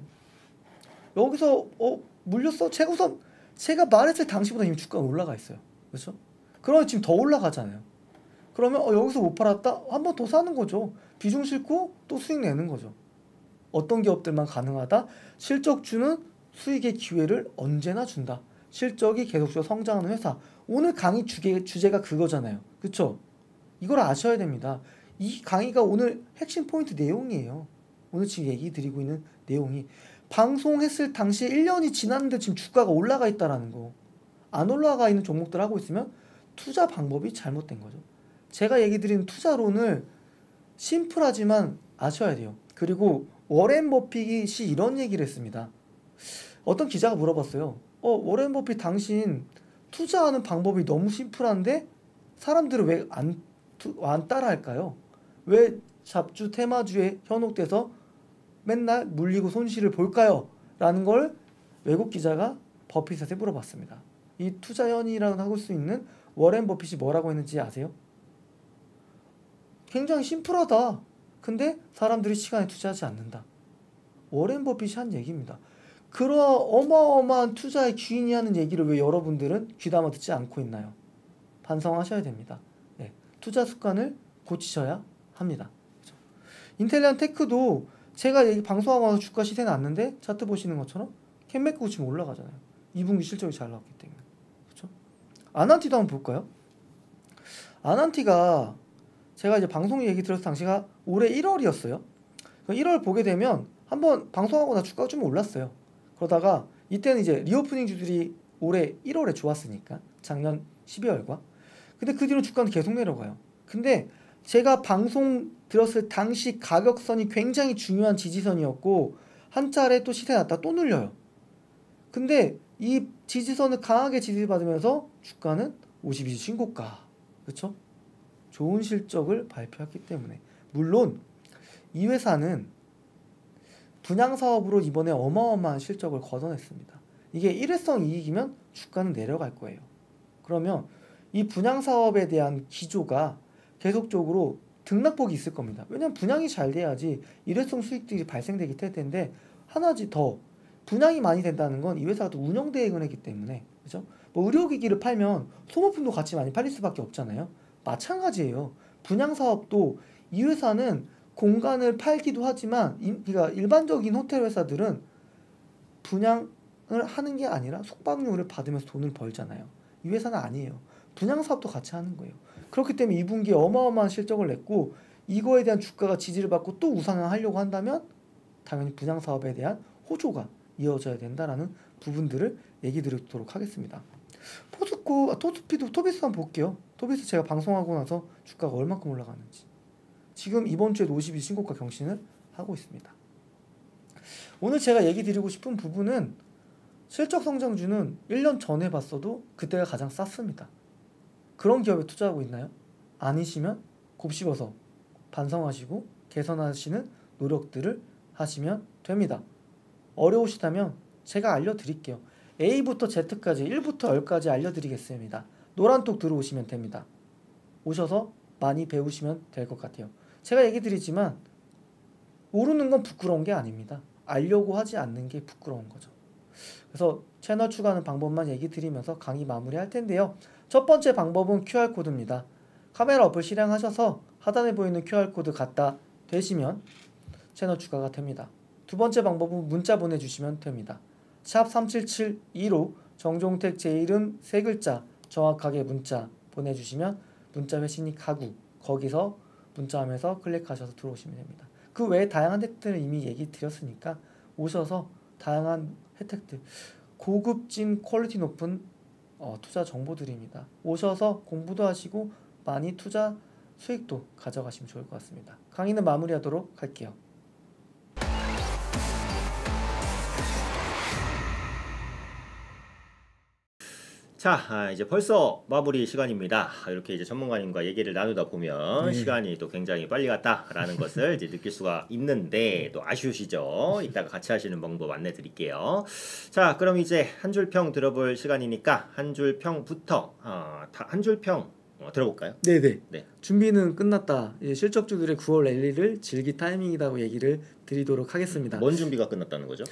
S2: 여기서 물렸어? 제가 말했을 당시보다 이미 주가가 올라가 있어요. 그쵸? 그러면 지금 더 올라가잖아요. 그러면 여기서 못 팔았다? 한 번 더 사는 거죠. 비중 싣고 또 수익 내는 거죠. 어떤 기업들만 가능하다? 실적주는 수익의 기회를 언제나 준다. 실적이 계속적으로 성장하는 회사. 오늘 강의 주제가 그거잖아요. 그쵸? 이걸 아셔야 됩니다. 이 강의가 오늘 핵심 포인트 내용이에요. 오늘 지금 얘기 드리고 있는 내용이 방송했을 당시에 1년이 지났는데 지금 주가가 올라가 있다라는 거. 안 올라가 있는 종목들 하고 있으면 투자 방법이 잘못된 거죠. 제가 얘기 드리는 투자론을 심플하지만 아셔야 돼요. 그리고 워렌 버핏이 이런 얘기를 했습니다. 어떤 기자가 물어봤어요. 워렌 버핏 당신 투자하는 방법이 너무 심플한데 사람들은 왜 안 따라할까요? 왜 잡주 테마주에 현혹돼서 맨날 물리고 손실을 볼까요? 라는 걸 외국 기자가 버핏한테 물어봤습니다. 이 투자연이라고 할 수 있는 워렌 버핏이 뭐라고 했는지 아세요? 굉장히 심플하다. 근데 사람들이 시간에 투자하지 않는다. 워렌 버핏이 한 얘기입니다. 그런 어마어마한 투자의 귀인이 하는 얘기를 왜 여러분들은 귀담아 듣지 않고 있나요? 반성하셔야 됩니다. 네, 투자 습관을 고치셔야 합니다. 그렇죠? 인텔리안테크도 제가 방송하고 나서 주가 시세 났는데 차트 보시는 것처럼 캔맥고 지금 올라가잖아요. 2분기 실적이 잘 나왔기 때문에. 그렇죠? 아난티도 한번 볼까요? 아난티가 제가 이제 방송 얘기 들었을 당시가 올해 1월이었어요. 1월 보게 되면 한번 방송하고 나 주가가 좀 올랐어요. 그러다가 이때는 이제 리오프닝 주들이 올해 1월에 좋았으니까 작년 12월과 근데 그 뒤로 주가는 계속 내려가요. 근데 제가 방송 들었을 당시 가격선이 굉장히 중요한 지지선이었고 한 차례 또 시세 났다 또 눌려요. 근데 이 지지선을 강하게 지지받으면서 주가는 52주 신고가. 그렇죠? 좋은 실적을 발표했기 때문에 물론 이 회사는 분양사업으로 이번에 어마어마한 실적을 거둬냈습니다. 이게 일회성 이익이면 주가는 내려갈 거예요. 그러면 이 분양사업에 대한 기조가 계속적으로 등락폭이 있을 겁니다. 왜냐하면 분양이 잘 돼야지 일회성 수익들이 발생되기 때문에 하나지 더 분양이 많이 된다는 건 이 회사가 또 운영대행을 했기 때문에 그죠? 뭐 의료기기를 팔면 소모품도 같이 많이 팔릴 수밖에 없잖아요. 마찬가지예요. 분양사업도 이 회사는 공간을 팔기도 하지만 그러니까 일반적인 호텔 회사들은 분양을 하는 게 아니라 숙박료를 받으면서 돈을 벌잖아요. 이 회사는 아니에요. 분양 사업도 같이 하는 거예요. 그렇기 때문에 2분기에 어마어마한 실적을 냈고 이거에 대한 주가가 지지를 받고 또 우상을 하려고 한다면 당연히 분양 사업에 대한 호조가 이어져야 된다라는 부분들을 얘기 드리도록 하겠습니다. 포스코, 토스피도 토비스 한번 볼게요. 토비스 제가 방송하고 나서 주가가 얼마큼 올라가는지. 지금 이번 주에도 52 신고가 경신을 하고 있습니다. 오늘 제가 얘기 드리고 싶은 부분은 실적 성장주는 1년 전에 봤어도 그때가 가장 쌌습니다. 그런 기업에 투자하고 있나요? 아니시면 곱씹어서 반성하시고 개선하시는 노력들을 하시면 됩니다. 어려우시다면 제가 알려드릴게요. A부터 Z까지 1부터 10까지 알려드리겠습니다. 노란톡 들어오시면 됩니다. 오셔서 많이 배우시면 될 것 같아요. 제가 얘기 드리지만 모르는 건 부끄러운 게 아닙니다. 알려고 하지 않는 게 부끄러운 거죠. 그래서 채널 추가하는 방법만 얘기 드리면서 강의 마무리할 텐데요. 첫 번째 방법은 QR코드입니다. 카메라 어플 실행하셔서 하단에 보이는 QR코드 갖다 대시면 채널 추가가 됩니다. 두 번째 방법은 문자 보내주시면 됩니다. 샵 3772로 정종택 제 이름 3글자 정확하게 문자 보내주시면 문자 회신이 가고 거기서 문자함에서 클릭하셔서 들어오시면 됩니다. 그 외에 다양한 혜택들을 이미 얘기 드렸으니까 오셔서 다양한 혜택들 고급진 퀄리티 높은 투자 정보들입니다. 오셔서 공부도 하시고 많이 투자 수익도 가져가시면 좋을 것 같습니다. 강의는 마무리하도록 할게요.
S1: 자, 이제 벌써 마무리 시간입니다. 이렇게 이제 전문가님과 얘기를 나누다 보면 시간이 또 굉장히 빨리 갔다라는 것을 이제 느낄 수가 있는데 또 아쉬우시죠? 이따가 같이 하시는 방법 안내 드릴게요. 자, 그럼 이제 한 줄 평 들어볼 시간이니까 한 줄 평부터 한 줄 평 들어볼까요?
S2: 네네.
S1: 네.
S2: 준비는 끝났다. 이제 실적주들의 9월 랠리를 즐길 타이밍이라고 얘기를 드리도록 하겠습니다.
S1: 뭔 준비가 끝났다는 거죠?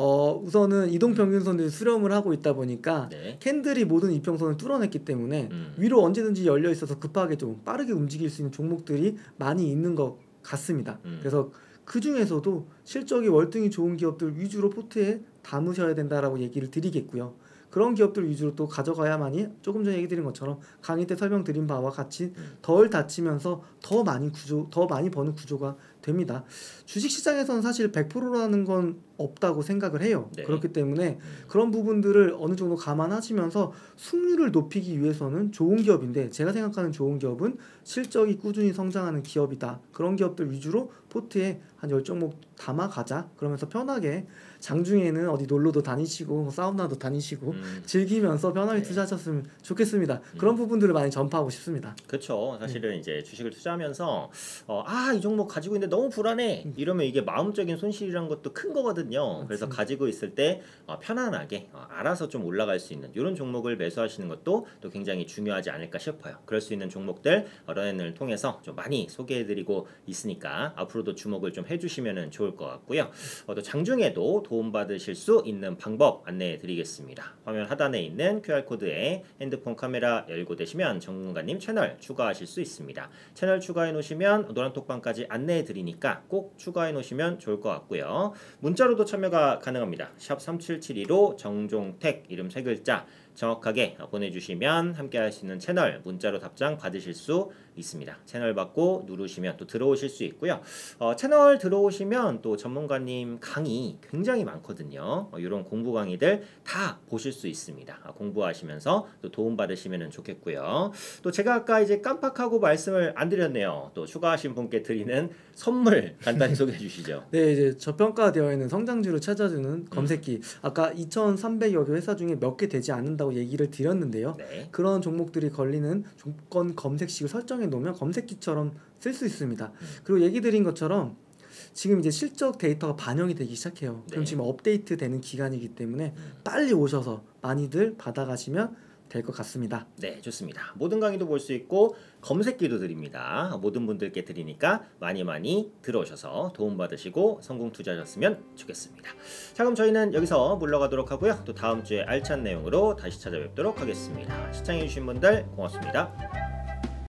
S2: 우선은 이동평균선을 수렴을 하고 있다 보니까
S1: 네.
S2: 캔들이 모든 이평선을 뚫어냈기 때문에 위로 언제든지 열려 있어서 급하게 좀 빠르게 움직일 수 있는 종목들이 많이 있는 것 같습니다. 그래서 그 중에서도 실적이 월등히 좋은 기업들 위주로 포트에 담으셔야 된다라고 얘기를 드리겠고요. 그런 기업들 위주로 또 가져가야만이 조금 전에 얘기 드린 것처럼 강의 때 설명드린 바와 같이 덜 다치면서 더 많이 버는 구조가 됩니다. 주식시장에서는 사실 100%라는 건 없다고 생각을 해요.
S1: 네.
S2: 그렇기 때문에 그런 부분들을 어느 정도 감안하시면서 승률을 높이기 위해서는 좋은 기업인데 제가 생각하는 좋은 기업은 실적이 꾸준히 성장하는 기업이다. 그런 기업들 위주로 포트에 한 10종목 담아가자. 그러면서 편하게 장중에는 어디 놀러도 다니시고 사우나도 다니시고 즐기면서 편하게 투자하셨으면 좋겠습니다. 그런 부분들을 많이 전파하고 싶습니다.
S1: 그렇죠. 사실은 이제 주식을 투자하면서 이 종목 가지고 있는데 너무 불안해 이러면 이게 마음적인 손실이란 것도 큰 거거든요. 그래서 가지고 있을 때 편안하게 알아서 좀 올라갈 수 있는 이런 종목을 매수하시는 것도 또 굉장히 중요하지 않을까 싶어요. 그럴 수 있는 종목들 런앤을 통해서 좀 많이 소개해드리고 있으니까 앞으로도 주목을 좀 해주시면 좋을 것 같고요. 또 장중에도 도움받으실 수 있는 방법 안내해 드리겠습니다. 화면 하단에 있는 QR코드에 핸드폰 카메라 열고 되시면 전문가님 채널 추가하실 수 있습니다. 채널 추가해 놓으시면 노란톡방까지 안내해 드리니까 꼭 추가해 놓으시면 좋을 것 같고요. 문자로도 참여가 가능합니다. 샵 3772로 정종택 이름 3글자 정확하게 보내주시면 함께 할 수 있는 채널 문자로 답장 받으실 수 있습니다. 채널 받고 누르시면 또 들어오실 수 있고요. 채널 들어오시면 또 전문가님 강의 굉장히 많거든요. 이런 공부 강의들 다 보실 수 있습니다. 공부하시면서 또 도움 받으시면 좋겠고요. 또 제가 아까 이제 깜빡하고 말씀을 안 드렸네요. 또 추가하신 분께 드리는 선물 간단히 소개해 주시죠.
S2: 네, 이제 저평가되어 있는 성장주를 찾아주는 검색기. 아까 2,300여 개 회사 중에 몇 개 되지 않는다고 얘기를 드렸는데요.
S1: 네.
S2: 그런 종목들이 걸리는 조건 검색식을 설정해 놓으면 검색기처럼 쓸 수 있습니다. 그리고 얘기 드린 것처럼 지금 이제 실적 데이터가 반영이 되기 시작해요. 그럼
S1: 네.
S2: 지금 업데이트 되는 기간이기 때문에 빨리 오셔서 많이들 받아가시면 될 것 같습니다.
S1: 네, 좋습니다. 모든 강의도 볼 수 있고 검색기도 드립니다. 모든 분들께 드리니까 많이 들어오셔서 도움 받으시고 성공 투자하셨으면 좋겠습니다. 자, 그럼 저희는 여기서 물러가도록 하고요. 또 다음 주에 알찬 내용으로 다시 찾아뵙도록 하겠습니다. 시청해주신 분들 고맙습니다.